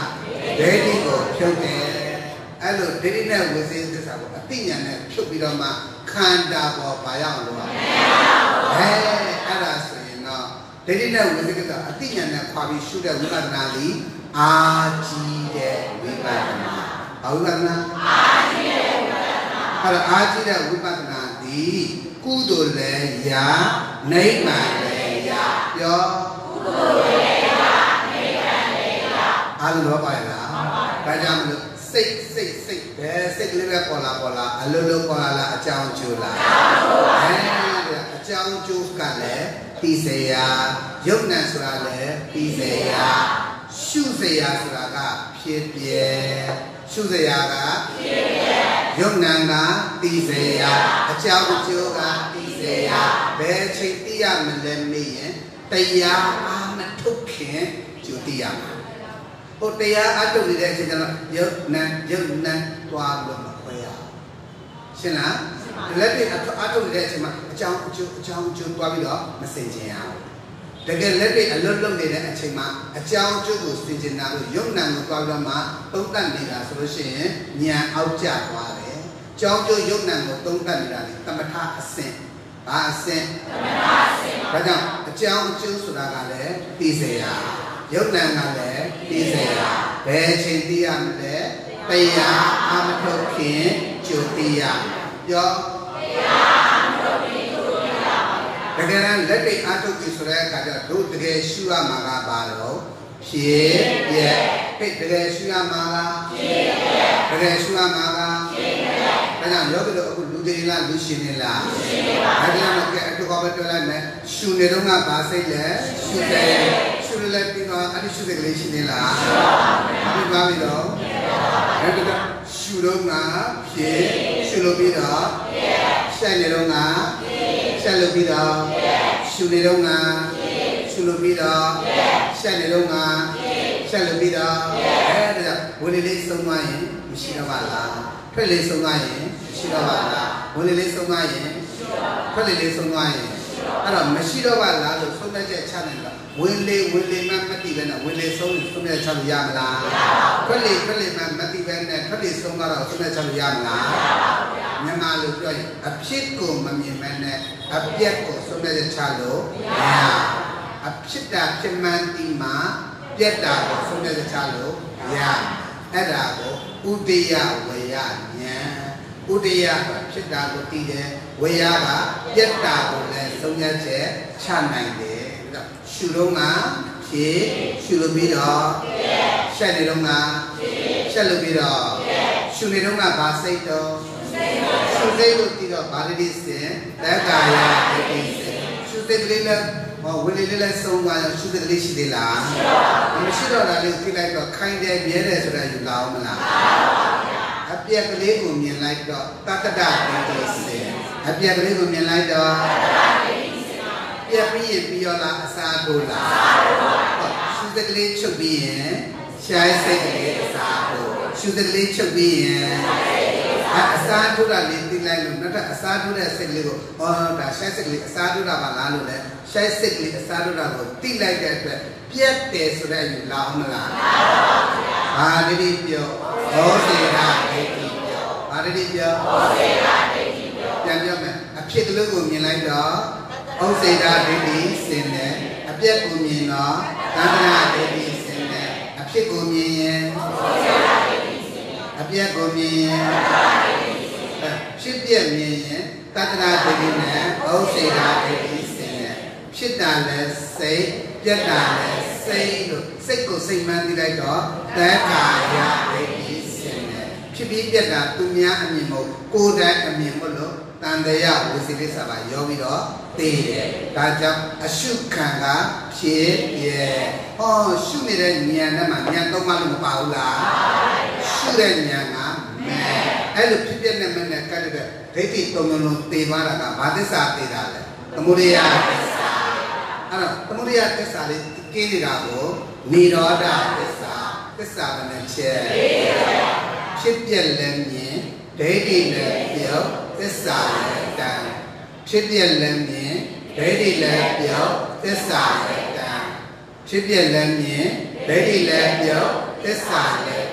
ဒိဋ္ဌိကိုဖြုတ်တယ်အဲ့လိုဒိဋ္ဌိနဲ့ဝိသေသစ္စာကိုအသိဉာဏ်နဲ့ဖြုတ်ပြီးတော့မှခန္ဓာပေါ်ပါရအောင်လုပ်ရမယ်အဲအဲ့ဒါဆိုရင်တော့ဒိဋ္ဌိနဲ့ဝိသေသစ္စာအသိဉာဏ်နဲ့ခွာပြီးရှုတဲ့ဝိပဿနာသည်အာကြီးတဲ့ဝိပဿနာဘာဝိပဿနာအာကြီးတဲ့ဝိပဿနာအဲ့တော့အာကြီးတဲ့ဝိပဿနာသည်ကုသိုလ်လည်းရာနိဗ္ဗာန်လည်းရာပြောကုသိုလ်လည်းရာနိဗ္ဗာန်လည်းရာအားလုံးတော့ပါရလားဒါကြောင့်မလို့စိတ်စိတ်စိတ်ပဲစိတ်ကလေးပဲပေါ်လာပေါ်လာအလုံးလုံးပေါ်လာလားအကြောင်းကျိုးလားအဲအကြောင်းကျိုးကလည်းသိစေရာယုတ်နံဆိုတာလည်းသိစေရာရှုစေရာဆိုတာကဖြစ်ပြရှုစေရာကဖြစ်ပြယုတ်နံကသိစေရာအကြောင်းကျိုးကသိစေရာဘယ်ချိန်သိရမလဲမေးရင်တရားအားမထုတ်ခင်ကျိုးသိရမှာဟိုတရားအထုတ်နေတဲ့အချိန်ကျတော့ယုတ်နံယုတ်နံတွားလို့မခွဲရရှင်းလားလက်တွေအထုတ်နေတဲ့အချိန်မှာအကြောင်းအကျိုးအကြောင်းအကျိုးတွားပြီးတော့မစင်ကျင်ရဘူးတကယ်လက်တွေအလွတ်လွတ်နေတဲ့အချိန်မှာအကြောင်းအကျိုးကိုစင်ကျင်တာလို့ယုတ်နံကိုတွားပြီးတော့မှသုံးသပ်နေတာဆိုလို့ရှိရင်ဉာဏ်အောက်ကျသွားတယ်ကြောင်းကျိုးယုတ်နံကိုသုံးသပ်နေတာလေသမထအဆင့်ဘာအဆင့်သမထအဆင့်ဒါကြောင့်အကြောင်းအကျိုးဆိုတာကလည်းသိစေရယုတ်နံကလည်းသိစေရဘယ်ချိန်သိရမလဲတရားအမထုတ်ခင်ကြိုသိရပြောတရားအမထုတ်ခင်ကြိုသိရတကယ်တမ်းလက်တွေအထုတ်ပြီဆိုတဲ့အခါကျတော့တို့တကယ်ရှုရမှာကဘာလို့ဖြစ်ပြဲဟဲ့တကယ်ရှုရမှာလားဖြစ်ပြဲတကယ်ရှုရမှာလားဖြစ်ပြဲဒါကြောင့်ယောဂီတို့အခုလူတွေလားလူရှင်တွေလားရှင်တွေပါဒါကြောင့်လည်းအတူကောပဲပြောလိုက်မယ်ရှုနေတော့ကဘာစိတ်လဲရှုတယ်ရှုလည်းပြီးတော့အဲ့ဒီရှုတဲ့ကလေးရှိနေလားရှုပါဘူးဒီပါပြီတော့အဲ့ဒါရှုတော့ကဖြစ်ရှုလို့ပြီးတော့ရှက်နေတော့ကရှက်လို့ပြီးတော့ရှုနေတော့ကရှုလို့ပြီးတော့ရှက်နေတော့ကရှက်လို့ပြီးတော့အဲ့ဒါဝင်လေလေးဆုံးသွားရင်မရှိတော့ပါလားထွက်လေဆုံးသွားရင်မရှိတော့ပါလားဝင်လေလေးဆုံးသွားရင်ထွက်လေလေးဆုံးသွားရင်အဲ့တော့မရှိတော့ပါလားလို့ဆုံးဖြတ်ချက်ချနိုင်တော့ဝင်လေဝင်လေမှမသိပဲနဲ့ဝင်လေဆုံးဆုံးဖြတ်ချက်ချလို့ရမလားထွက်လေထွက်လေမှမသိပဲနဲ့ထွက်လေဆုံးတော့ဆုံးဖြတ်ချက်ချလို့ရမလားမြန်မာလိုပြောရင်အဖြစ်ကိုမမြင်မဲနဲ့အပြက်ကိုဆုံးဖြတ်ချက်ချလို့မရအဖြစ်တာဖြစ်မှန်ဒီမှာပြက်တာကိုဆုံးဖြတ်ချက်ချလို့ရအဲ့ဒါကိုဥဒိယဝေယဉာဏ်ဥဒိယကဖြစ်တာကိုသိတယ်ဝေယကပြက်တာကိုလည်းဆုံးဖြတ်ချက်ချနိုင်တယ်ဒါရှုတော့ကဖြစ်ရှုလို့ပြီးတော့ရှက်နေတော့ကရှက်လို့ပြီးတော့ရှုနေတော့ကဘာစိတ်တော့ရှုစိတ်လို့ပြီးတော့ဗာလိတိစင်သက်ကာယဒိဋ္ဌိစင်ရှုစိတ်ကလေးလည်းဟောဝိလေလေးလည်းဆုံးသွားရောရှုစိတ်ကလေးရှိသေးလားမရှိတော့တာလေးကိုသိလိုက်တော့ခိုင်းတယ်မြဲတယ်ဆိုတာယူလာအောင်မလားအပြက်ကလေးကိုမြင်လိုက်တော့တတ္တဒိဋ္ဌိစင်အပြက်ကလေးကိုမြင်လိုက်တော့ပြက်ပြီးရင်ပြီးရောလားအစာတို့လားရှုစိတ်ကလေးချုပ်ပြီးရင်ရှားစိတ်ကလေးအစာတို့ရှုစိတ်ကလေးချုပ်ပြီးရင်အစားထိုးတာလေးသိလိုက်လို့နောက်ထပ်အစားထိုးတဲ့စိတ်လေးကိုအော်ဒါရှိုက်စိတ်လေးအစားထိုးတာပါလားလို့လဲရှိုက်စိတ်လေးအစားထိုးတာကိုသိလိုက်တဲ့အတွက်ပြက်တယ်ဆိုတဲ့ယူလာအောင်မလားဘာတတိပြောဘောဇေတာဒိဋ္ဌိပြောဘာတတိပြောဘောဇေတာဒိဋ္ဌိပြောပြန်ပြောမယ်အဖြစ်ကလေးကိုမြင်လိုက်တော့ဩဇေတာဒိဋ္ဌိစင်တယ်အပြက်ကိုမြင်တော့သန္တနာဒိဋ္ဌိစင်တယ်အဖြစ်ကိုမြင်ရင်ဩဇေတာဒိဋ္ဌိစင်တယ်အပြက်ကိုမြင်ရင်ဖြစ်ပြမြင်ရင်တတ္တနာဒိဋ္ဌိနဲ့ဩစေတာဒိဋ္ဌိစင်တယ်ဖြစ်တာလည်းစိတ်ပြက်တာလည်းစိတ်လို့စိတ်ကိုစိတ်မှန်းသိလိုက်တော့သက္ကာယဒိဋ္ဌိစင်တယ်ဖြစ်ပြီးပြက်တာသူများအမြင်မဟုတ်ကိုယ်တိုင်အမြင်မဟုတ်လို့တန်တရားဝိသေကိစ္စပါရောပြီးတော့သိတယ်ဒါကြောင့်အရှုခံကဖြစ်ပြဟောရှုနေတဲ့ဉာဏ်နဲ့မှဉာဏ်သုံးပါလို့မပါဘူးလားရှုတဲ့ဉာဏ်ကမဲအဲ့လိုဖြစ်ပြတဲ့မနဲ့ကတ်တဲ့ဒိဋ္ဌိသုံးလုံးသေပါတာကဘာသစ္စာသေတာလဲသမုဒယသစ္စာအဲ့တော့သမုဒယသစ္စာလေးကင်းနေတာကိုနိရောဓသစ္စာသစ္စာနဲ့ချက်ဖြစ်ပြလည်းမြင်ဒိဋ္ဌိလည်းပြောသစ္စာလည်းတန်ဖြစ်ပြလည်းမြင်ဒိဋ္ဌိလည်းပြောသစ္စာလည်းတန်ဖြစ်ပြလည်းမြင်ဒိဋ္ဌိလည်းပြောသစ္စာလည်း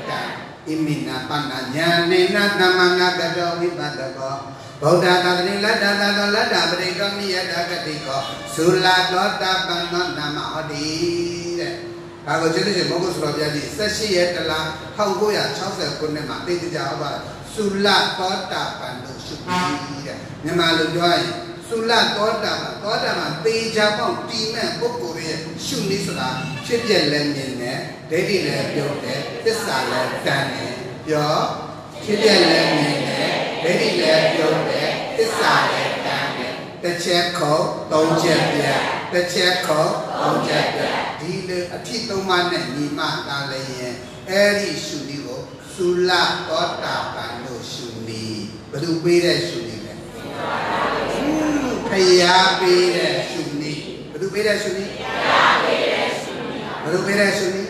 Imina pananya nena namanga gado wibadako Buddha tadri lada lada lada berikam niada ketiko Sulato tabangan nama odi Kalau jadi moga sudah jadi sesi adalah hanggu ya cakap kunnya mati tidak apa Sulato tabangan syukur Nama lu doai Sulato tabangan tabangan pejapang timnya buku dia syukur sudah Cipta lemnya Dedi lebih Desa lebih Yo Cipta lemnya Dedi lebih Desa lebih Tercekau Tongjepnya Tercekau Tongjepnya Dile Ati Toman ni mata leye Eri suni ko Sula Kota Pando suni Betul beda suni kan Kaya beda suni Betul beda suni Betul beda suni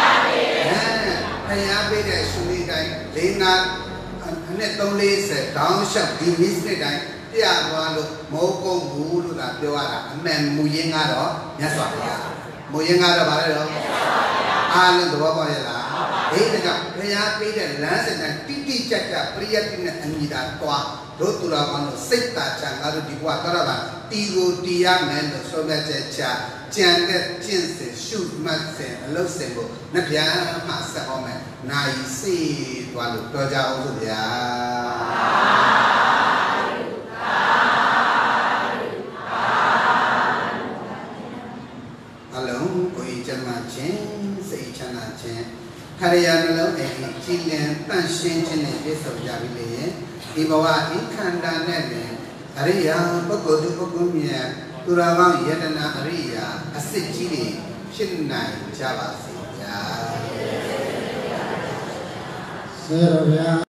Kaya beda suni kan Lena Ane tole se Daun syak di mis ni kan Dia walu mau kau bulu dah biara, amen muyeng ada, nyaswa dia, muyeng ada apa ada? Alam dua apa ya lah? Eh dekat, saya pilih langsung dan titi caca pria tina anjida tua, rotura mano seta cang ada dibuat terapa, tigo dia meno sobat caca, jangan jenis shoot macam lo sembo, nak dia masa komen, naisi walu kerja untuk dia. Harian lo eh cilen tansen cene besok jadi le, di bawah ikan dan nene, harian pokok pokok mian, turawang ya dan harian asyik cili, cina Jawa sih ya.